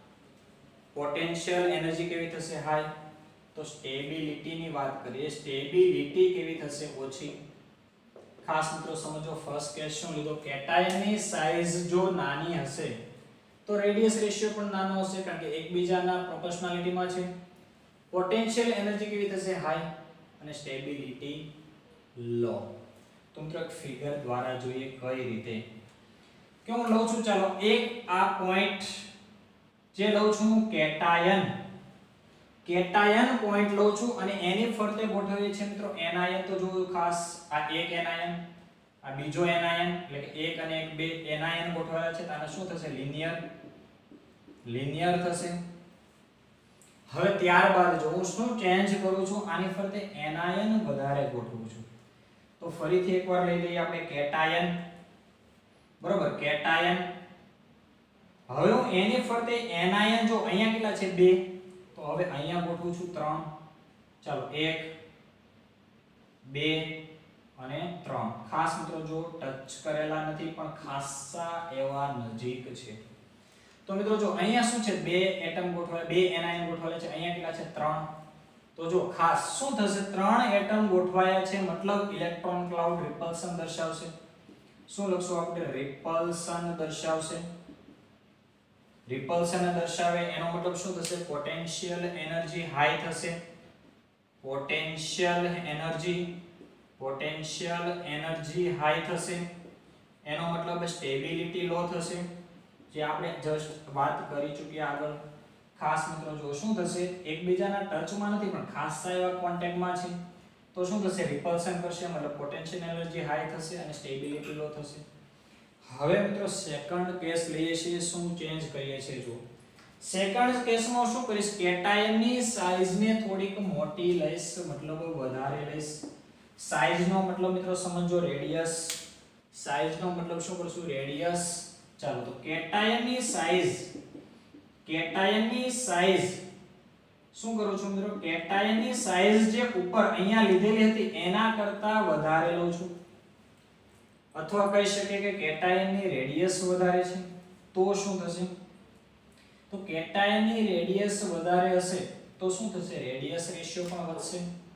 પોટેન્શિયલ એનર્જી કેવી થશે? હાઈ. તો સ્ટેબિલિટીની વાત કરીએ, સ્ટેબિલિટી કેવી થશે? ઓછી. ખાસ મિત્રો સમજો, ફર્સ્ટ કેસ શું લીધો? કેટાયનની સાઈઝ જો નાની હશે તો રેડિયસ રેશિયો પણ નાનો હશે, કારણ કે એકબીજાના પ્રોપોર્શનાલિટીમાં છે. પોટેન્શિયલ એનર્જી કેવી થશે? હાઈ. અને સ્ટેબિલિટી લો. તો મિત્રો એક ફિગર દ્વારા જોઈએ કઈ રીતે કે હું લઉં છું, ચાલો એક આ પોઈન્ટ જે લઉં છું કેટાયન પોઈન્ટ લઉં છું અને એની ફરતે ગોઠવીએ છીએ મિત્રો એનાયન. તો જો ખાસ આ એક એનાયન, આ બીજો એનાયન, એટલે કે એક અને એક બે એનાયન ગોઠવાયેલા છે, તો આને શું થશે? લિનિયર થશે. હવે ત્યારબાદ જો હું શું ચેન્જ કરું છું, આની ફરતે એનાયન વધારે ગોઠવું છું. તો ફરીથી એકવાર લઈ લઈએ આપણે કેટાયન, બરોબર, કેટાયન. હવે હું એની ફરતે એનાયન, જો અહીંયા કેટલા છે? 2, તો હવે અહીંયા ગોઠવું છું 3. ચાલો 1 2 અને 3. ખાસ મિત્રો જો ટચ કરેલા નથી પણ ખાસા એવા નજીક છે. તો મિત્રો જો અહીંયા શું છે? 2 એટમ ગોઠવાય, 2 એનાયન ગોઠવાયેલા છે. અહીંયા કેટલા છે? 3. તો જો ખાસ શું થશે? 3 એટમ ગોઠવાયા છે, મતલબ ઇલેક્ટ્રોન ક્લાઉડ રિપલ્શન દર્શાવશે. શું લખશું આપણે? રિપલ્શન દર્શાવશે. રિપલ્શન દર્શાવે એનો મતલબ શું થશે? પોટેન્શિયલ એનર્જી હાઈ થશે. પોટેન્શિયલ એનર્જી હાઈ થશે. એનો મતલબ સ્ટેબિલિટી લો થશે, જે આપણે જસ્ટ વાત કરી ચૂક્યા આગળ. ખાસ મિત્રો જો શું થશે? એકબીજાના ટચમાં નથી પણ ખાસા એવા કોન્ટેક્ટમાં છે, તો શું થશે? રિપલ્શન કરશે, મતલબ પોટેન્શિયલ એનર્જી હાઈ થશે અને સ્ટેબિલિટી લો થશે. હવે મિત્રો સેકન્ડ કેસ લઈએ છીએ, શું ચેન્જ કરીએ છીએ? જો સેકન્ડ કેસમાં શું કરીશ? કેટાયનની સાઈઝને થોડીક મોટી લઈશ, મતલબ વધારે લઈશ. સાઈઝનો મતલબ મિત્રો સમજો રેડિયસ. સાઈઝનો મતલબ શું કરશું? રેડિયસ. ચાલો તો કેટાયનની સાઈઝ શું કરું છું મિત્રો? કેટાયનની સાઈઝ જે ઉપર અહીંયા લીધેલી હતી એના કરતા વધારે લઉં છું. અથવા કહી શકે કે કેટાયનની રેડિયસ વધારે છે, તો શું થશે? તો કેટાયનની રેડિયસ વધારે હશે તો શું થશે? રેડિયસ રેશિયો પણ વધશે.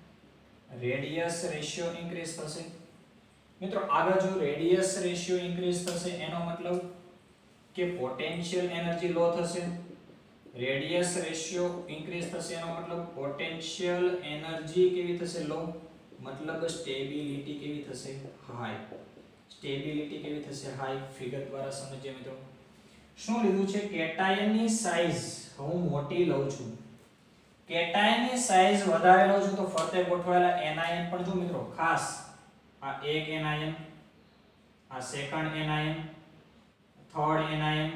રેડિયસ રેશિયો ઇન્ક્રીઝ થશે. મિત્રો આગળ જો રેડિયસ રેશિયો ઇન્ક્રીઝ થશે એનો મતલબ કે પોટેન્શિયલ એનર્જી લો થશે. રેડિયસ રેશિયો ઇન્ક્રીઝ થશે એનો મતલબ પોટેન્શિયલ એનર્જી કેવી થશે? લો. મતલબ સ્ટેબિલિટી કેવી થશે? હાઈ. સ્ટેબિલિટી કેવી થશે? હાઈ. ફિગર દ્વારા સમજીએ મિત્રો. શું લીધું છે? કેટાયનની સાઈઝ હું મોટી લઉં છું. કેટાયનની સાઈઝ વધારે લઉં છું તો ફરતે ગોઠવાયેલા એનાયન પણ જો મિત્રો ખાસ આ એક એનાયન, આ second anion, third anion,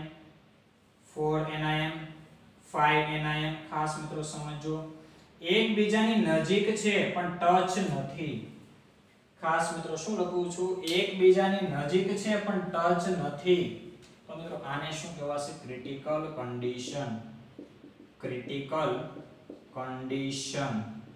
4 anion, 5 anion, ખાસ મિત્રો સમજો એકબીજાની નજીક છે પણ ટચ નથી. ખાસ મિત્રો શું લખું છું? એકબીજાની નજીક છે પણ ટચ નથી. તો મિત્રો આને શું કહેવાશે? Critical condition. Critical condition.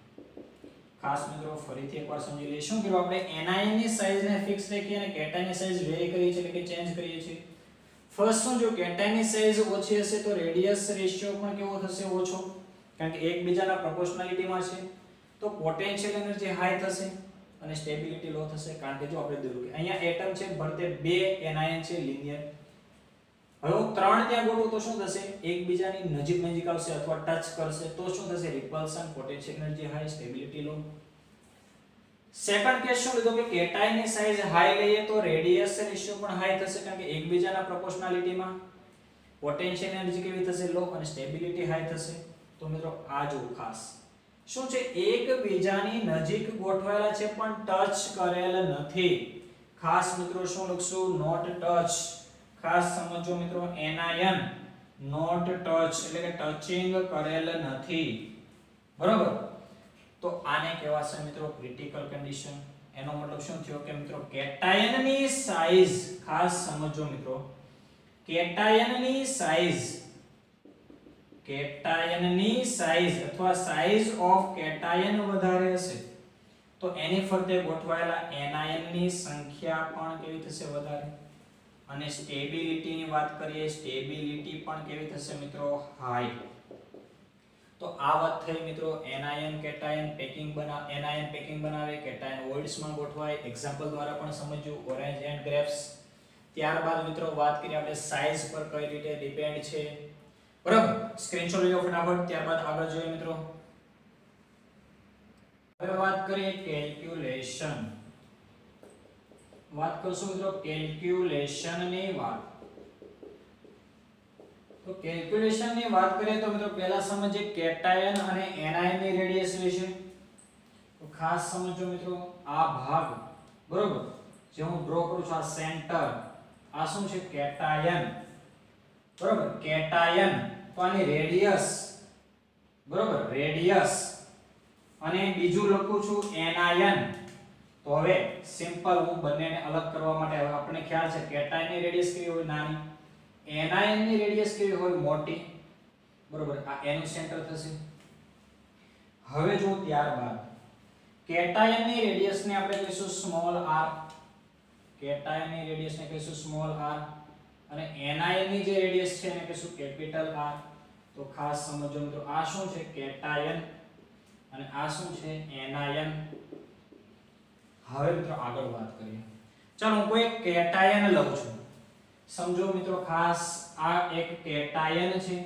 ખાસ મિત્રો ફરીથી એકવાર સમજી લઈએ. શું કર્યું આપણે? એનાયનની સાઈઝને ફિક્સ રાખી અને કેટાયનની સાઈઝ વેરી કરીએ છીએ, એટલે કે ચેન્જ કરીએ છીએ. ફર્સ્ટ શું, જો કેટાયનની સાઈઝ ઓછી હશે તો રેડિયસ રેશિયો પણ કેવો થશે? ઓછો, કારણ કે એકબીજાના પ્રોપોર્શનાલિટીમાં છે. તો પોટેન્શિયલ એનર્જી હાઈ થશે અને સ્ટેબિલિટી લો થશે, કારણ કે જો આપણે દોર્યું કે અહીંયા એટમ છે ભરતે 2 એનાયન છે લિનિયર. હવે હું 3 ત્યાં ગોઠવું તો શું થશે? એકબીજાની નજીક આવશે અથવા ટચ કરશે તો શું થશે? Repulsion, potential energy high, stability low. Second case શું લીધો કે કેટાયનની સાઈઝ હાઈ લઈએ તો રેડિયસ રેશિયો પણ હાઈ થશે, કારણ કે એકબીજાના પ્રોપોર્શનાલિટીમાં. પોટેન્શિયલ એનર્જી કેવી થશે? લો અને સ્ટેબિલિટી હાઈ થશે. તો મિત્રો આ જો ખાસ શું છે? એકબીજાની નજીક ગોઠવાયેલા છે પણ ટચ કરેલ નથી. ખાસ મિત્રો શું લખશું? Not touch. ખાસ સમજો મિત્રો, એનાયન નોટ ટચ એટલે કે ટચિંગ કરેલ નથી. બરોબર? તો આને કહેવાશે મિત્રો ક્રિટિકલ કન્ડિશન. એનો મતલબ શું થયો કે મિત્રો કેટાયનની સાઈઝ, ખાસ સમજો મિત્રો, કેટાયનની સાઈઝ અથવા સાઈઝ ઓફ કેટાયન વધારે હશે તો એની ફરતે ગોઠવાયેલા એનાયનની સંખ્યા પણ કેવી થશે? વધારે. અને સ્ટેબિલિટીની વાત કરીએ, સ્ટેબિલિટી પણ કેવી થશે મિત્રો? હાઈ. તો આ વાત થઈ મિત્રો એનાયન કેટાયન પેકિંગ બનાવે, કેટાયન વોઇડ્સમાં ગોઠવાય. એક્ઝામ્પલ દ્વારા પણ સમજ્યું, ઓરેન્જ એન્ડ ગ્રેપ્સ. ત્યારબાદ મિત્રો વાત કરીએ આપણે સાઈઝ પર કઈ રીતે ડિપેન્ડ છે. બરાબર? સ્ક્રીનશોટ લેજો ફટાફટ, ત્યારબાદ આગળ જોઈએ મિત્રો. હવે વાત કરીએ કેલ્ક્યુલેશન. વાત કરશું મિત્રો કેલ્ક્યુલેશન ની વાત. તો કેલ્ક્યુલેશન ની વાત કરીએ તો મિત્રો પહેલા સમજીએ કેટાયન અને એનાયન ની રેડિયસ વિશે. તો ખાસ સમજો મિત્રો આ ભાગ બરોબર જે હું ડ્રો કરું છું આ સેન્ટર આ શું છે કેટાયન બરોબર કેટાયન તો આની રેડિયસ બરોબર રેડિયસ અને બીજું લખું છું એનાયન. તો હવે સિમ્પલ હું બંનેને અલગ કરવા માટે હવે આપણને ખ્યાલ છે કેટાયન ની રેડિયસ કેવી હોય નાની એનાયન ની રેડિયસ કેવી હોય મોટી બરોબર આ એનું સેન્ટર થશે. હવે જો ત્યારબાદ કેટાયન ની રેડિયસ ને આપણે કહીશું સ્મોલ r કેટાયન ની રેડિયસ ને કહીશું સ્મોલ r અને એનાયન ની જે રેડિયસ છે એને કહીશું કેપિટલ R. તો ખાસ સમજો મિત્રો આ શું છે કેટાયન અને આ શું છે એનાયન. હવે મિત્રો આગળ વાત કરીએ. ચાલો હું કોઈ કેટાયન લઉં છું. સમજો મિત્રો ખાસ આ એક કેટાયન છે.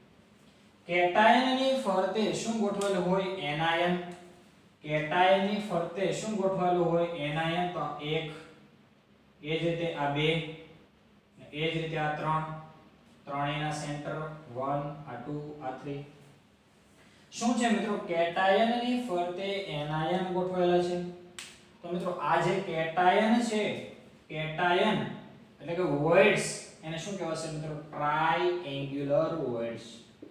કેટાયન ની ફરતે શું ગોઠવેલું હોય એનાયન. કેટાયન ની ફરતે શું ગોઠવેલું હોય એનાયન. તો એક એ જ રીતે આ બે એ જ રીતે આ ત્રણ ત્રણેયના સેન્ટર 1 આ 2 આ 3 શું છે મિત્રો કેટાયન ની ફરતે એનાયન ગોઠવેલા છે. તો મિત્રો આ જે કેટાયન છે કેટાયન એટલે કે વોઇડ્સ એને શું કહેવાશે મિત્રો ટ્રાયએન્ગ્યુલર વોઇડ્સ.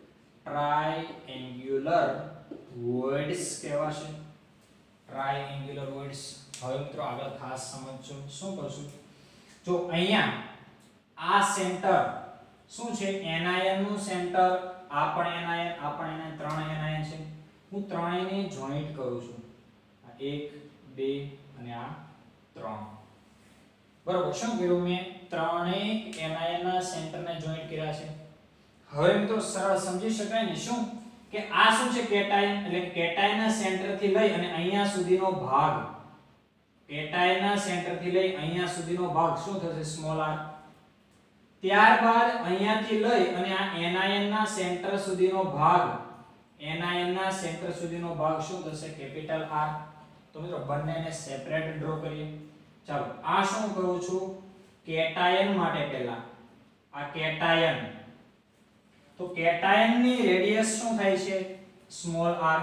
ટ્રાયએન્ગ્યુલર વોઇડ્સ કહેવાશે ટ્રાયએન્ગ્યુલર વોઇડ્સ. હવે મિત્રો આગળ ખાસ સમજજો શું કરશું જો અહીંયા આ સેન્ટર શું છે એનાયન નું સેન્ટર આ પણ એનાયન ત્રણ એનાયન છે. હું ત્રણેયને જોઈન્ટ કરું છું આ 1 2 અને આ 3 બરોબર. શું કર્યું મેં ત્રણેય એનાયન ના સેન્ટરને જોઈન્ટ કર્યા છે. હવે મિત્રો સરળ સમજી શકાય ને શું કે આ શું છે કેટાયન એટલે કેટાયન ના સેન્ટર થી લઈ અને અહીંયા સુધીનો ભાગ કેટાયન ના સેન્ટર થી લઈ અહીંયા સુધીનો ભાગ શું થશે સ્મોલ r. ત્યારબાદ અહીંયાથી લઈ અને આ એનાયન ના સેન્ટર સુધીનો ભાગ શું થશે કેપિટલ R. તો મિત્રો બંનેને સેપરેટ ડ્રો કરીએ. ચાલો આ શું કરું છું કેટાયન માટે પહેલા આ કેટાયન. તો કેટાયન ની રેડિયસ શું થાય છે સ્મોલ r.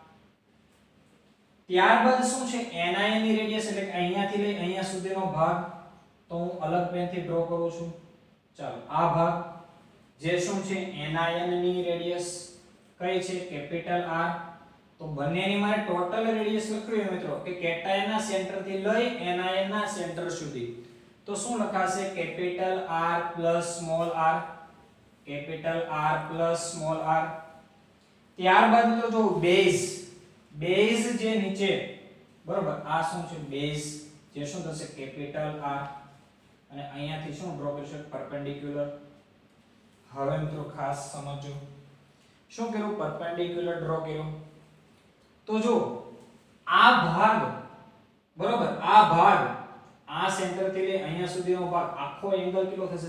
ત્યારબાદ શું છે એનાયન ની રેડિયસ એટલે કે અહીંયાથી લઈ અહીંયા સુધીનો ભાગ. તો હું અલગ પેનથી ડ્રો કરું છું. ચાલો આ ભાગ જે શું છે એનાયન ની રેડિયસ કઈ છે કેપિટલ R. તો બંનેની મારે ટોટલ રેડિયસ લખવી હોય મિત્રો કે કેટાયન ના સેન્ટર થી લઈ એનાયન ના સેન્ટર સુધી તો શું લખાશે capital R plus small r. Capital R plus small r. ત્યારબાદ મિત્રો જો બેઝ જે નીચે બરોબર આ શું છે બેઝ જે શું થશે કેપિટલ R અને અહીંયાથી શું ડ્રો કરશે પરપેન્ડિક્યુલર. હવે મિત્રો ખાસ સમજો શું કર્યું પરપેન્ડિક્યુલર ડ્રો કર્યું. તો જો આ ભાગ બરોબર આ સેન્ટર થી લઈ અહીંયા સુધીનો ભાગ આખો એંગલ કેટલો થશે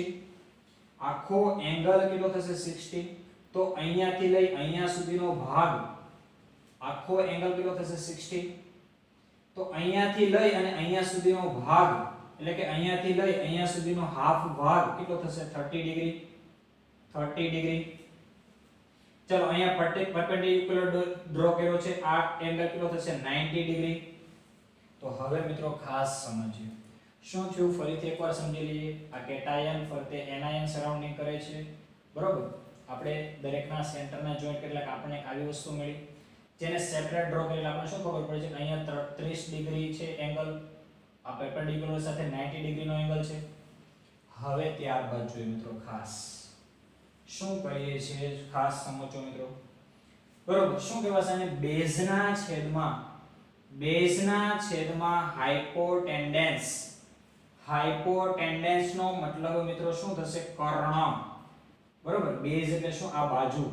60. તો અહીંયાથી લઈ અહીંયા સુધીનો ભાગ આખો એંગલ કેટલો થશે 60. તો અહીંયાથી લઈ અને અહીંયા સુધીનો ભાગ એટલે કે અહીંયાથી લઈ અહીંયા સુધીનો હાફ ભાગ કેટલો થશે 30 ડિગ્રી. ચલો અહીંયા પરપેન્ડિક્યુલર ડ્રો કર્યો છે આ એંગલ કેટલો થશે 90 ડિગ્રી. તો હવે મિત્રો ખાસ સમજીએ શું થયું ફરીથી એકવાર સમજી લઈએ. આ કેટાયન ફરતે એનાયન સરાઉન્ડિંગ કરે છે બરોબર. આપણે દરેકના સેન્ટરના જોઈન્ટ કેટલાક આપણને આવી વસ્તુ મળી જેને સેપરેટ ડ્રો કરેલા આપણે શું ખબર પડે છે કે અહીંયા 30 ડિગ્રી છે એંગલ આ પરપેન્ડિક્યુલર સાથે 90 ડિગ્રીનો એંગલ છે. હવે ત્યારબાદ જોઈએ મિત્રો ખાસ શું કરીએ છીએ ખાસ સમજો મિત્રો બરોબર. શું કહેવાશે આને બેઝના છેદમાં હાઇપોટેન્ડન્સ નો મતલબ મિત્રો શું થશે કર્ણ બરોબર. બેઝ એટલે શું આ બાજુ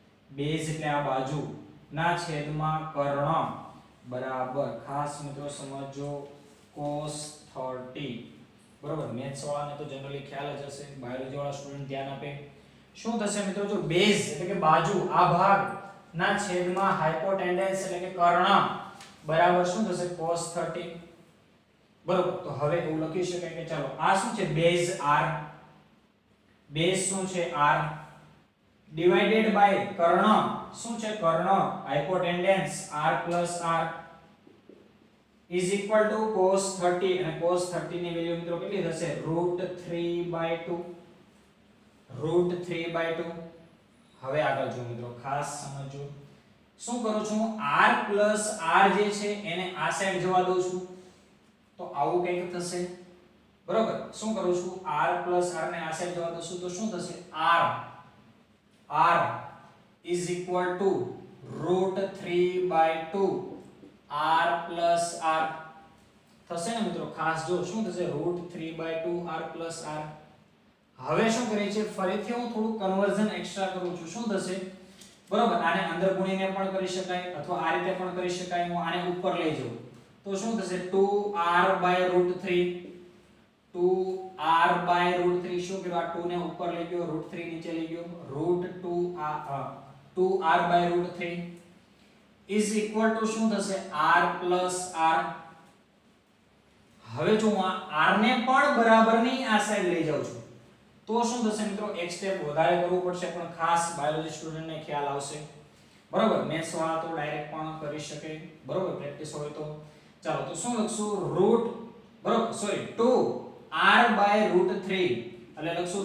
ના છેદમાં કર્ણ બરાબર. ખાસ મિત્રો સમજો cos 30 બરોબર. મેથ્સ વાળાને તો જનરલી ખ્યાલ જ હશે, બાયોલોજી વાળા સ્ટુડન્ટ ધ્યાન આપે. શું થશે મિત્રો જો બેઝ એટલે કે બાજુ આ ભાગ ના છેદમાં હાઇપોટેન્ડન્સ એટલે કે કર્ણ બરાબર શું થશે cos 30 બરોબર, તો હવે એવું લખી શકાય કે ચાલો આ શું છે બેઝ r, બેઝ શું છે r ડિવાઇડેડ બાય કર્ણ શું છે કર્ણ hypotenuse r r is equal to cos 30 અને cos 30 ની વેલ્યુ મિત્રો કેટલી થશે √3/2 √3/2. હવે આગળ જો મિત્રો ખાસ સમજો શું કરું છું r જે છે એને આ સાઈડ જવા દઉં છું તો આવું કંઈક થશે બરોબર. શું કરું છું r ને આ સાઈડ જવા દઉં છું તો શું થશે r is equal to √3/2 r r થશે ને મિત્રો. ખાસ જો શું થશે √3/2 r r. હવે શું કરીએ છીએ ફરીથી હું થોડું કન્વર્ઝન એક્સ્ટ્રા કરું છું. શું થશે બરોબર, આને અંદર ગુણીને પણ કરી શકાય અથવા આ રીતે પણ કરી શકાય. હું આને ઉપર લઈ જાઉં તો શું થશે 2r/√3 2r/√3 શું કર્યું આ 2 ને ઉપર લઈ ગયો √3 નીચે લઈ ગયો √2r/√3 is equal to શું થશે r r. હવે જો હું r ને પણ બરાબરની આ સાઈડ લઈ જાઉં છું તો શું થશે મિત્રો એક સ્ટેપ વધારે કરવું પડશે પણ ખાસ બાયોલોજી સ્ટુડન્ટ ને ખ્યાલ આવશે બરોબર. મેથ્સ વાળા તો ડાયરેક્ટ પણ કરી શકે બરોબર, પ્રેક્ટિસ હોય તો. ચાલો તો શું લખશું રૂટ બરોબર સોરી 2r/√3 એટલે લખશું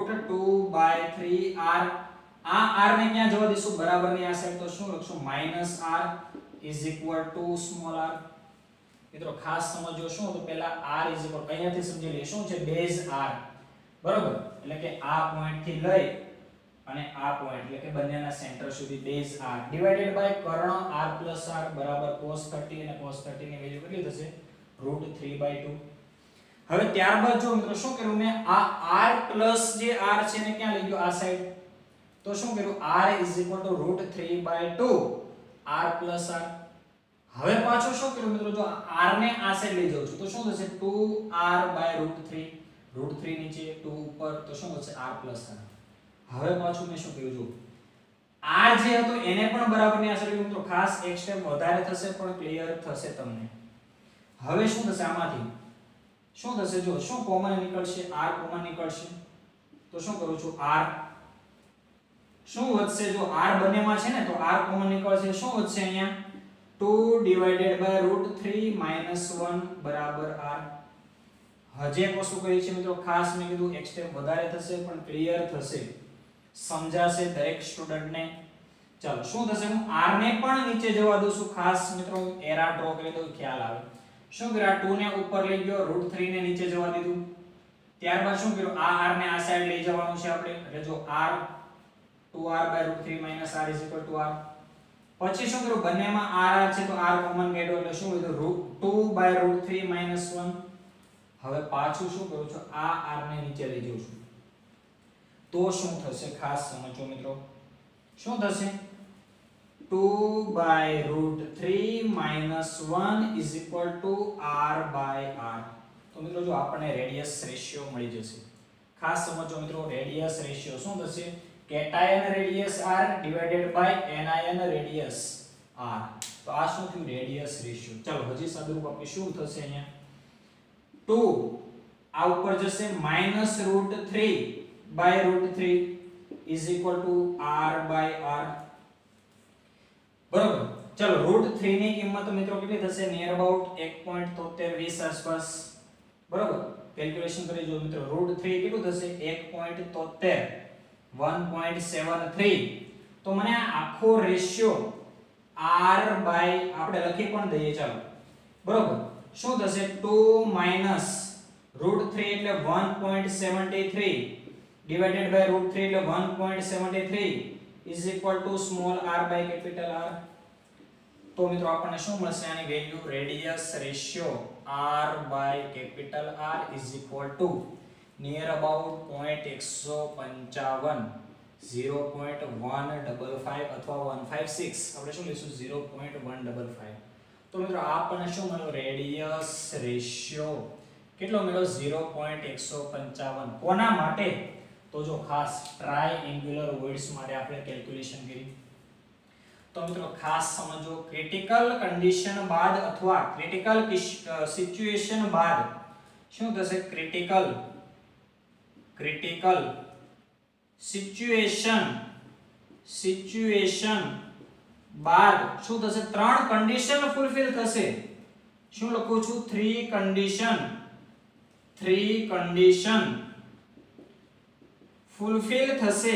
√2/3r. આ r ને ક્યાં જવા દઈશું બરાબરની આ સાઈડ તો શું લખશું -r is equal to small r. મિત્રો ખાસ સમજો શું તો પહેલા r is equal અહીંયાથી સમજી લઈએ શું છે બેઝ r બરોબર, એટલે કે આ પોઈન્ટ થી લઈ અને આ પોઈન્ટ એટલે કે બંનેના સેન્ટર સુધી બેઝ r ડિવાઇડેડ બાય કર્ણ r r બરાબર cos 30 અને cos 30 ની વેલ્યુ કેટલી થશે √3/2. હવે ત્યારબાદ જો મિત્રો શું કર્યું મેં આ r જે r છે ને ક્યાં લઈ ગયો આ સાઈડ તો શું કર્યું r is equal to √3/2 r r. હવે પાછું શું કર્યું મિત્રો જો r ને આ સાઈડ લઈ જાઉં છું તો શું થશે 2r/√3 √3 નીચે 2 ઉપર તો શું થશે r r. હવે પાછું મેં શું કર્યું જો r જે હતો એને પણ બરાબરની આ સાઈડ મિત્રો ખાસ એક સ્ટેપ વધારે થશે પણ ક્લિયર થશે તમને. હવે શું થશે આમાંથી શું થશે જો શું કોમન નીકળશે r કોમન નીકળશે તો શું કરું છું r શું વધશે જો r બંનેમાં છે ને તો r કોમન નીકળશે. શું વધશે અહીંયા 2/√3 -1 બરાબર r. હજી એક વસ્તુ કહી છે મિત્રો ખાસ મેં કીધું એક સ્ટેપ વધારે થશે પણ ક્લિયર થશે સમજાશે દરેક સ્ટુડન્ટને. ચાલો શું થશે હું r ને પણ નીચે જવા દઉં છું ખાસ મિત્રો એરા ડ્રો કરી દઉં ખ્યાલ આવે. શું કર્યું 2 ને ઉપર લઈ ગયો √3 ને નીચે જવા દીધું. ત્યારબાદ શું કર્યું આ r ને આ સાઈડ લઈ જવાનું છે આપણે એટલે જો r 2r/√3 - r is equal to r. પછી શું કર્યું બંનેમાં r છે તો r કોમન કાઢ્યો એટલે શું લીધું 2/√3 - 1. હવે પાછું શું કરું છું આ r ને નીચે લઈ જાઉં છું તો શું થશે ખાસ સમજો મિત્રો. શું થશે 2/√3 - 1 is equal to r/r. તો મિત્રો જો આપણને રેડિયસ રેશિયો મળી જશે. ખાસ સમજો મિત્રો રેડિયસ રેશિયો શું થશે cation radius r divided by anion radius r. તો આ શું થયું રેડિયસ રેશિયો. ચાલો હજી સાદુરૂપ આપી શું થશે અહીંયા 2 આ ઉપર જશે -√3/√3 is equal to r/r. બરોબર. ચલો √3 ની કિંમત મિત્રો કેટલી થશે નિયર અબાઉટ 1.73 આસપાસ બરોબર. કેલ્ક્યુલેશન કરી જો મિત્રો √3 કેટલું થશે 1.73 1.73. તો મને આ આખો રેશિયો r બાય આપણે લખી પણ દઈએ ચાલો બરોબર. શું થશે 2 માઈનસ √3 એટલે 1.73 ડિવાઇડેડ બાય √3 એટલે 1.73 is equal to small r by capital R. તો મિત્રો આપણને શું મળશે આની value radius ratio r by capital R is equal to near about 0.155 0.155 અથવા 156 આપણે શું લઈશું 0.155. તો મિત્રો આપણને શું મળ્યો રેડિયસ રેશિયો કેટલો મળ્યો 0.155. કોના માટે તો જો ખાસ ટ્રાયએંગ્યુલર વોઇડ્સ માટે આપણે કેલ્ક્યુલેશન કરી તો મિત્રો ખાસ સમજો, ક્રિટિકલ કન્ડિશન બાદ અથવા ક્રિટિકલ સિચ્યુએશન બાદ શું થશે? ક્રિટિકલ સિચ્યુએશન બાદ શું થશે? ત્રણ કન્ડિશન ફૂલફિલ થશે. શું લખું છું? થ્રી કન્ડિશન ફૂલફિલ થશે.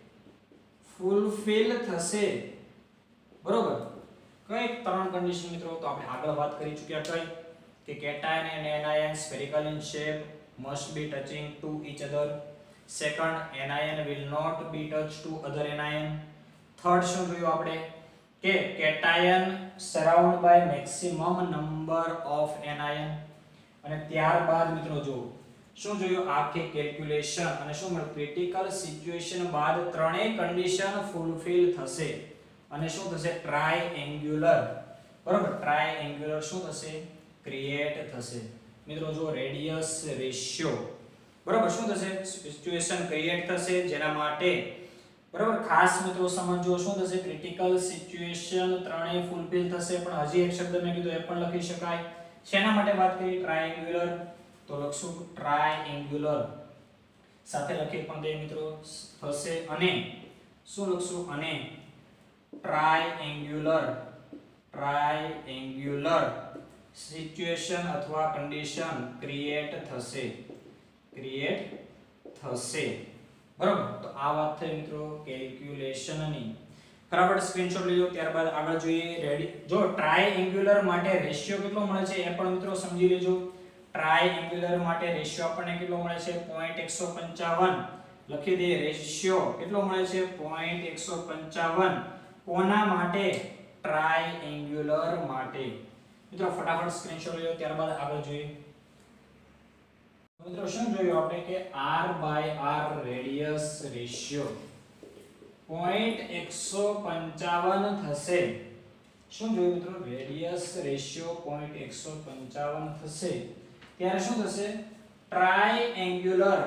બરોબર. કઈ ત્રણ કન્ડિશન મિત્રો? તો આપણે આગળ વાત કરી ચૂક્યા કે cation and anion spherical in shape must be touching to each other. Second, anion will not be touched to other anion. Third શું જોયું આપણે? કે cation surround by maximum number of anion. અને ત્યારબાદ મિત્રો જો શું જોયું? આખી કેલ્ક્યુલેશન અને શું મળ્યું? ક્રિટિકલ સિચ્યુએશન બાદ ત્રણેય કન્ડિશન ફૂલફિલ થશે અને શું થશે? ટ્રાયએંગ્યુલર. બરોબર. ટ્રાયએંગ્યુલર શું થશે? ક્રિએટ થશે. મિત્રો જો રેડિયસ રેશિયો, બરોબર, શું થશે? સિચ્યુએશન ક્રિએટ થશે જેના માટે, બરોબર, ખાસ મિત્રો સમજો શું થશે? ક્રિટિકલ સિચ્યુએશન ત્રણેય ફૂલફિલ થશે. પણ હજી એક શબ્દ મેં કીધું એ પણ લખી શકાય. શેના માટે વાત કરી? ટ્રાયએંગ્યુલર. તો લખશું ટ્રાયએંગ્યુલર સાથે લખી પણ દે મિત્રો થશે. અને શું લખશું? અને ટ્રાયએંગ્યુલર સિચ્યુએશન અથવા કન્ડિશન ક્રિએટ થશે. બરોબર. તો આ વાત થઈ મિત્રો કેલ્ક્યુલેશનની. ફટાફટ સ્ક્રીનશોટ લેજો. ત્યારબાદ આગળ જોઈએ. જો ટ્રાયએંગ્યુલર માટે રેશિયો કેટલો મળે છે એ પણ મિત્રો સમજી લેજો. ટ્રાયએંગ્યુલર માટે રેશિયો આપણને કેટલો મળે છે? 0.155 લખી દે. રેશિયો કેટલો મળે છે? 0.155. કોના માટે? ટ્રાયએંગ્યુલર માટે. મિત્રો ફટાફટ સ્ક્રીનશોટ લેજો. ત્યારબાદ આગળ જોઈએ. મિત્રો શું જોયું આપણે? કે r/r રેડિયસ રેશિયો 0.155 થશે. શું જોયું મિત્રો? રેડિયસ રેશિયો 0.155 થશે. ત્યારે શું થશે? ટ્રાયએંગ્યુલર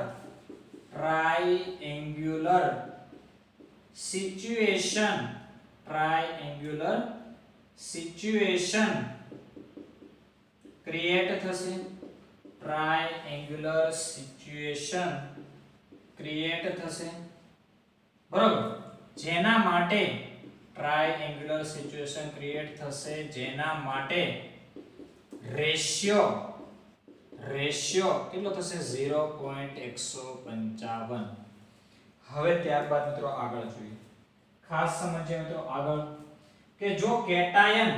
સિચ્યુએશન ક્રિએટ થશે. ટ્રાયએંગ્યુલર સિચ્યુએશન ક્રિએટ થશે. બરોબર. જેના માટે ટ્રાયએંગ્યુલર સિચ્યુએશન ક્રિએટ થશે જેના માટે રેશિયો કેટલો થશે? 0.155. હવે ત્યારબાદ મિત્રો આગળ જોઈએ. ખાસ સમજીએ મિત્રો આગળ કે જો કેટાયન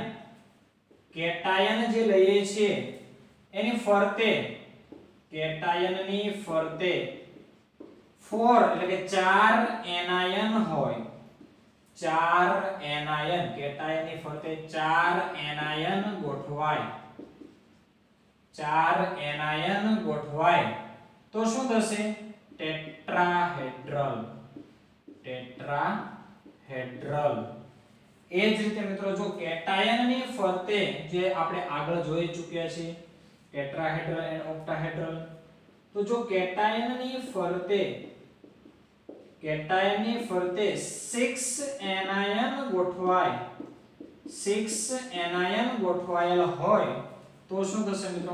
જે લઈએ છીએ એની ફરતે, કેટાયનની ફરતે 4 એટલે કે 4 એનાયન હોય. 4 એનાયન, કેટાયનની ફરતે 4 એનાયન ગોઠવાય તો શું થશે? ટેટ્રાહેડ્રલ. એ જ રીતે મિત્રો જો કેટાયનની ફરતે જે આપણે આગળ જોઈ ચૂક્યા છીએ ટેટ્રાહેડ્રલ એન્ડ ઓક્ટાહેડ્રલ, તો જો કેટાયનની ફરતે 6 એનાયન ગોઠવાયેલ હોય તો શું થશે મિત્રો?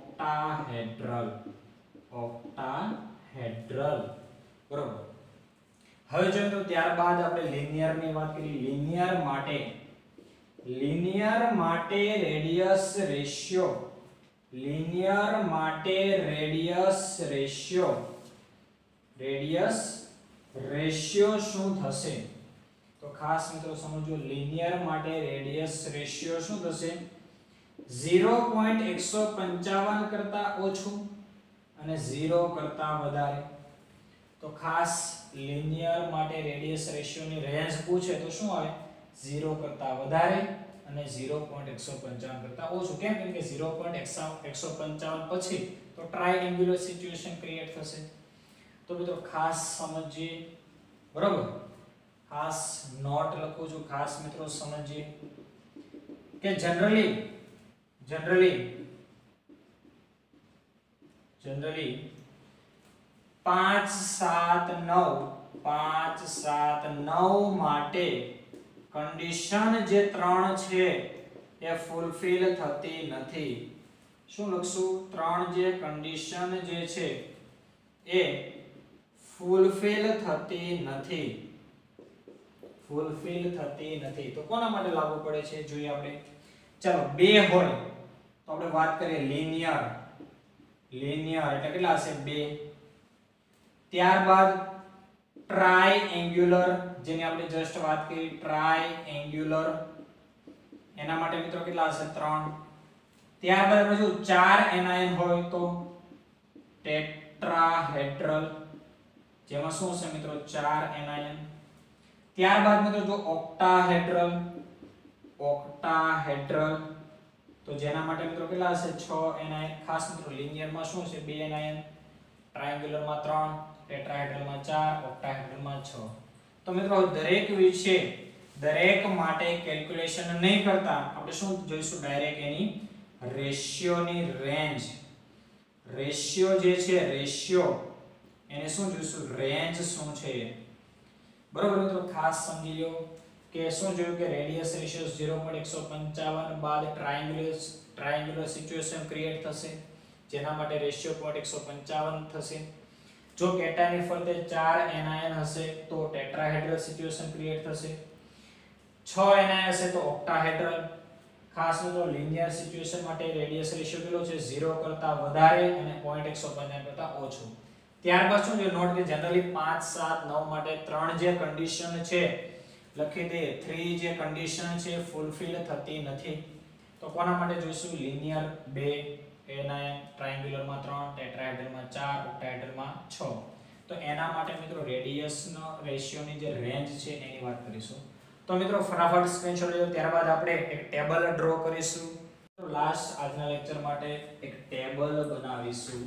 ઓક્ટાહેડ્રલ. બરોબર. હવે જો મિત્રો ત્યારબાદ આપણે લિનિયર ની વાત કરી. લિનિયર માટે રેડિયસ રેશિયો શું થશે? તો ખાસ મિત્રો સમજો. લિનિયર માટે રેડિયસ રેશિયો શું થશે? 0.155 કરતા ઓછું અને 0 કરતા વધારે. તો ખાસ લિનિયર માટે રેડિયસ રેશિયોની રેન્જ પૂછે તો શું આવે? 0 કરતા વધારે અને 0.155 કરતા ઓછું. કેમ? કે 0.155 પછી તો ટ્રાયએંગ્યુલર સિચ્યુએશન ક્રિએટ થશે. તો મિત્રો ખાસ સમજીએ. બરોબર. ખાસ નોટ લખું છું. ખાસ મિત્રો સમજીએ કે જનરલી 5 7 9 માટે કન્ડિશન જે 3 છે એ ફૂલફિલ થતી નથી. શું લખશું? 3 જે કન્ડિશન જે છે એ ફૂલફિલ થતી નથી. ફૂલફિલ થતી નથી. તો કોના માટે લાગુ પડે છે જોઈએ આપણે. ચાલો 2 હોય તો આપણે વાત કરીએ લિનિયર. લિનિયર એટલે કેટલા હશે? 2. ત્યારબાદ ટ્રાયએન્ગ્યુલર, જેની આપણે જસ્ટ વાત કરી, ટ્રાયએન્ગ્યુલર, એના માટે મિત્રો કેટલા હશે? 3. ત્યારબાદ જો 4 એનાયન હોય તો ટેટ્રાહેડ્રલ, જેમાં શું હશે મિત્રો? 4 એનાયન. ત્યારબાદ મિત્રો જો ઓક્ટાહેડ્રલ, ઓક્ટાહેડ્રલ, તો જેના માટે મિત્રો કેટલા હશે? 6 એનાયન. ખાસ મિત્રો લિનિયરમાં શું છે? 2 એનાયન, ટ્રાયંગ્યુલરમાં 3, ટેટ્રાહેડ્રલમાં 4, ઓક્ટાહેડ્રલમાં 6. તો મિત્રો દરેક વિશે દરેક માટે કેલ્ક્યુલેશન નહીં કરતા આપણે શું જોઈશું? ડાયરેક્ટ એની રેશિયોની રેન્જ. રેશિયો જે છે, રેશિયો એને શું જોઈશું? રેન્જ શું છે? બરોબર મિત્રો, ખાસ સમજી લો કે શું જોયું કે રેડિયસ રેશિયો 0.155 બાદ ટ્રાયંગ્યુલર સિચ્યુએશન ક્રિએટ થશે, જેના માટે રેશિયો 0.155 થશે. જો કેટાયનની ફરતે 4 એનાયન હશે તો ટેટ્રાહેડ્રલ સિચ્યુએશન ક્રિએટ થશે. 6 એનાયન હશે તો ઓક્ટાહેડ્રલ. ખાસ મિત્રો લિનિયર સિચ્યુએશન માટે રેડિયસ રેશિયો કેટલો છે? 0 કરતા વધારે અને 0.155 કરતા ઓછો. ત્યારબાદ શું છે? નોટ કે જનરલી 5 7 9 માટે 3 જે કન્ડિશન છે લખી દે. 3 જે કન્ડિશન છે ફૂલફિલ થતી નથી. તો કોના માટે જોઈશું? લિનિયર 2 એનાયન, ટ્રાયંગ્યુલરમાં 3, ટેટ્રાહેડ્રલમાં 4, ઓક્ટાહેડ્રલમાં 6. તો એના માટે મિત્રો રેડિયસનો રેશિયોની જે રેન્જ છે એની વાત કરીશું. તો મિત્રો ફટાફટ સ્ક્રીનશોટ લો. ત્યારબાદ આપણે એક ટેબલ ડ્રો કરીશું. તો લાસ્ટ આજના લેક્ચર માટે એક ટેબલ બનાવીશું.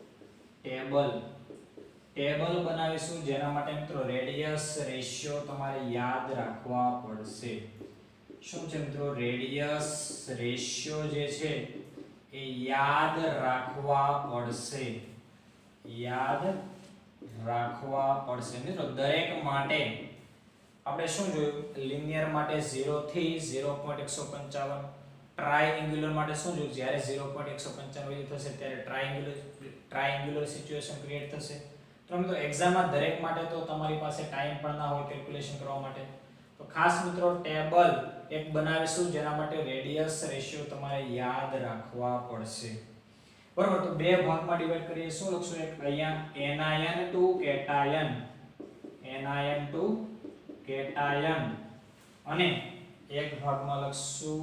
ટેબલ બનાવીશું જેના માટે મિત્રો રેડિયસ રેશિયો તમારે યાદ રાખવા પડશે. શું છે મિત્રો? રેડિયસ રેશિયો જે છે એ યાદ રાખવા પડશે. યાદ રાખવા પડશે મિત્રો. દરેક માટે આપણે શું જોયું? લિનિયર માટે 0 થી 0.155, ટ્રાયએન્ગ્યુલર માટે શું જોયું? જ્યારે 0.155 વેલ્યુ થશે ત્યારે ટ્રાયએન્ગ્યુલર સિચ્યુએશન ક્રિએટ થશે. તો મિત્રો એક્ઝામમાં દરેક માટે તો તમારી પાસે ટાઈમ પણ ના હોય કેલ્ક્યુલેશન કરવા માટે. તો ખાસ મિત્રો ટેબલ એક બનાવીશું જેના માટે રેડિયસ રેશિયો તમારે યાદ રાખવા પડશે. બરોબર, તો બે ભાગમાં ડિવાઈડ કરીએ. શું લખશું? એક અહીંયા anion to cation, anion to cation, અને એક ભાગમાં લખશું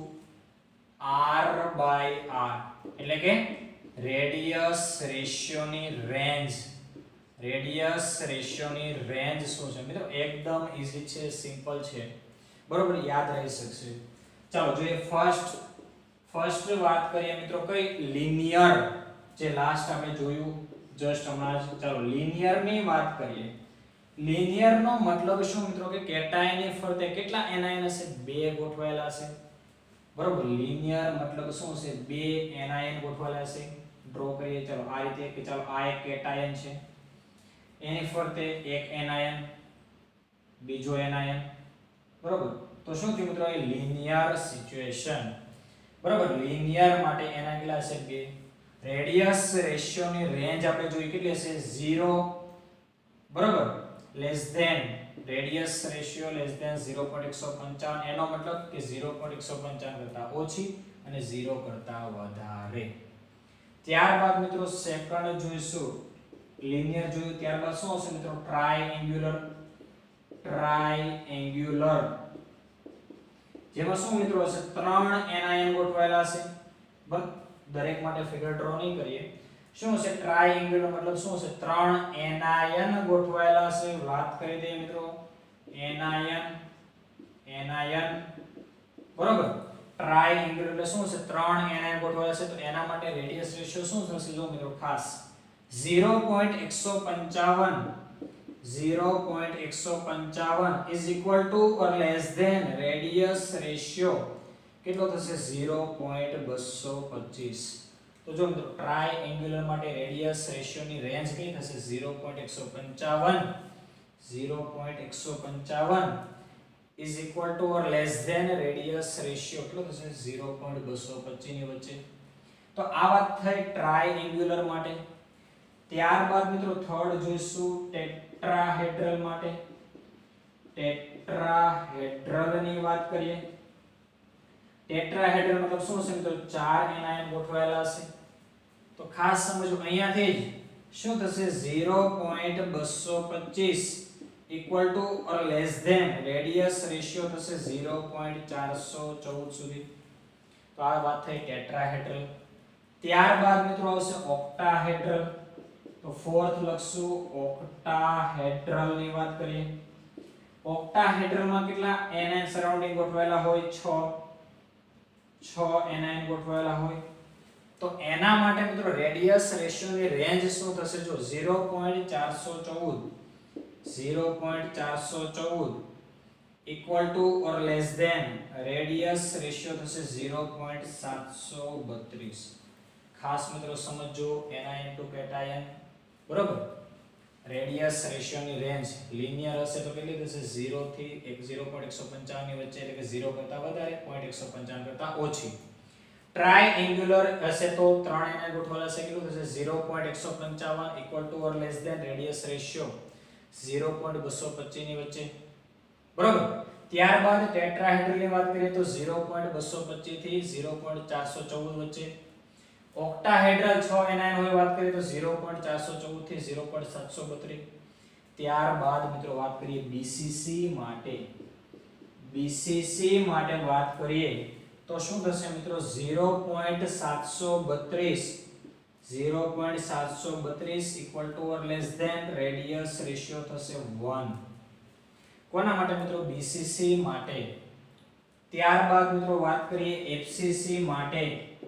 r/r, એટલે કે રેડિયસ રેશિયોની રેન્જ. રેડિયસ રેશિયોની રેન્જ શું છે મિત્રો? એકદમ ઈઝી છે, સિમ્પલ છે, બરોબર, યાદ રહી શકશે. ચાલો જોઈએ ફર્સ્ટ વાત કરીએ મિત્રો કઈ? લિનિયર, જે લાસ્ટ આપણે જોયું જસ્ટ હમણાં જ. ચાલો લિનિયર ની વાત કરીએ. લિનિયર નો મતલબ શું મિત્રો? કે કેટાયનની ફરતે કેટલા એનાયન હશે? 2 ગોઠવાયેલા હશે. બરોબર, લિનિયર મતલબ શું હશે? 2 એનાયન ગોઠવાયેલા હશે. ડ્રો કરીએ ચાલો આ રીતે કે ચાલો આ એક કેટાયન છે, એની ફરતે એક એનાયન, બીજો એનાયન. બરોબર, તો શું થયું મિત્રો? એ લિનિયર સિચ્યુએશન. બરોબર, લિનિયર માટે એના કેટલા હશે? 2. રેડિયસ રેશિયોની રેન્જ આપણે જોઈ કેટલી હશે? 0, બરોબર, less than, radius ratio less than 0.155. એનો મતલબ કે 0.155 કરતા ઓછી અને 0 કરતા વધારે. ત્યારબાદ મિત્રો સેકન્ડ જોઈશું. લિનિયર જોયું, ત્યારબાદ શું હશે મિત્રો? ટ્રાયએન્ગ્યુલર. ટ્રાયએન્ગ્યુલર જેમાં શું મિત્રો હશે? 3 એનાયન ગોઠવાયેલા હશે. બસ દરેક માટે ફિગર ડ્રો નહીં કરીએ. શું હશે? ટ્રાયએન્ગ્યુલર મતલબ શું હશે? 3 એનાયન ગોઠવાયેલા હશે. વાત કરી દઈએ મિત્રો, એનાયન, એનાયન, બરોબર. ટ્રાયએન્ગ્યુલર એટલે શું હશે? 3 એનાયન ગોઠવાયેલા છે. તો એના માટે રેડિયસ રેશિયો શું થશે? જો મિત્રો ખાસ 0.155 is equal to or less than radius ratio કેટલો થશે? 0.225. તો જો મિત્રો ટ્રાયએન્ગ્યુલર માટે રેડિયસ રેશિયોની રેન્જ કેટલી થશે? 0.155. 0.155 is equal to or less than radius ratio કેટલો થશે 0.225 ની વચ્ચે. તો આ વાત થઈ ટ્રાયએંગ્યુલર માટે. ત્યારબાદ મિત્રો થર્ડ જોઈશું ટેટ્રાહેડ્રલ માટે. ટેટ્રાહેડ્રલ ની વાત કરીએ. ટેટ્રાહેડ્રલ મતલબ શું છે મિત્રો? 4 એનાયન ગોઠવાયેલા હશે. તો ખાસ સમજો અહીંયાથી જ શું થશે 0.225 equal to or less than radius ratio થશે 0.414 સુધી. તો આ વાત થઈ ટેટ્રાહેડ્રલ. ત્યારબાદ મિત્રો આવશે ઓક્ટાહેડ્રલ. તો ફોર્થ લખશું ઓક્ટાહેડ્રલ ની વાત કરીએ. ઓક્ટાહેડ્રલ માં કેટલા એનાયન સરાઉન્ડિંગ ગોઠવાયેલા હોય? 6 એનાયન ગોઠવાયેલા હોય. તો એના માટે મિત્રો રેડિયસ રેશિયો ની રેન્જ શું થશે? જો 0.414 equal to or less than radius ratio થશે 0.732. ખાસ મિત્રો સમજો એનાયન ટુ કેટાયન બરોબર. રેડિયસ રેશિયો ની રેન્જ લિનિયર હશે તો કેટલી થશે? 0 થી 0.155 ની વચ્ચે, એટલે કે 0 કરતા વધારે 0.155 કરતા ઓછી. ટ્રાયએંગ્યુલર હશે તો 3 એનાયન ગોઠવાયેલા હશે, કેટલું થશે? 0.155 equal to or less than radius ratio 0.225 ની વચ્ચે બરોબર. ત્યારબાદ ટેટ્રાહેડ્રલ ની વાત કરીએ તો 0.225 થી 0.414 વચ્ચે. ઓક્ટાહેડ્રલ 6 એનાયન હોય વાત કરીએ તો 0.414 થી 0.732. ત્યારબાદ મિત્રો વાત કરીએ બીસીસી માટે. બીસીસી માટે વાત કરીએ તો શું થશે મિત્રો? 0.732 equal to or less than radius ratio થશે 1. કોના માટે મિત્રો? બીસીસી માટે. ત્યારબાદ મિત્રો વાત કરીએ એફસીસી માટે.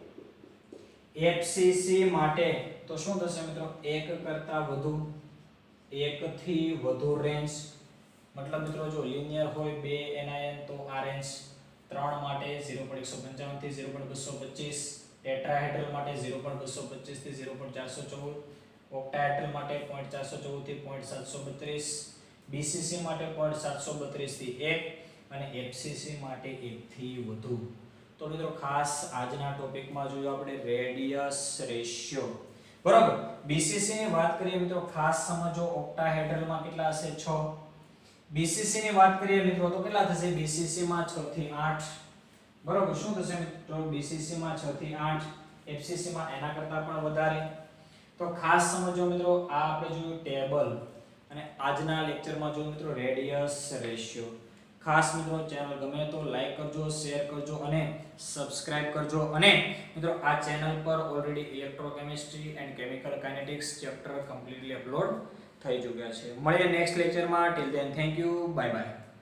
એફસીસી માટે તો શું થશે મિત્રો? 1 કરતા વધુ, 1 થી વધુ રેન્જ. મતલબ મિત્રો જો લિનિયર હોય 2 એનાયન તો આ રેન્જ. 3 માટે 0.155 થી 0.225. ટેટ્રાહેડ્રલ માટે 0.225 થી 0.414. ઓક્ટાહેડ્રલ માટે 0.414 થી 0.732. બીસીસી માટે 0.732 થી 1 અને એફસીસી માટે 1 થી વધુ. તો મિત્રો ખાસ આજના ટોપિકમાં જોયું આપણે રેડિયસ રેશિયો બરાબર. બીસીસી ની વાત કરીએ મિત્રો ખાસ સમજો ઓક્ટાહેડ્રલ માં કેટલા હશે? 6. બીસીસી ની વાત કરીએ મિત્રો તો કેટલા થશે? બીસીસી માં 6 થી 8 બરાબર. શું થશે મિત્રો? બીસીસી માં 6 થી 8, એફસીસી માં એના કરતા પણ વધારે. તો ખાસ સમજો મિત્રો આ આપણે જોયું ટેબલ અને આજના લેક્ચરમાં જોયું મિત્રો રેડિયસ રેશિયો. ખાસ મિત્રો ચેનલ ગમે તો લાઈક કરજો, શેર કરજો અને સબસ્ક્રાઇબ કરજો. અને મિત્રો આ ચેનલ પર already electrochemistry and chemical kinetics chapter completely upload થઈ ચૂક્યા છે. મળીએ નેક્સ્ટ લેક્ચરમાં. Till then thank you, bye by.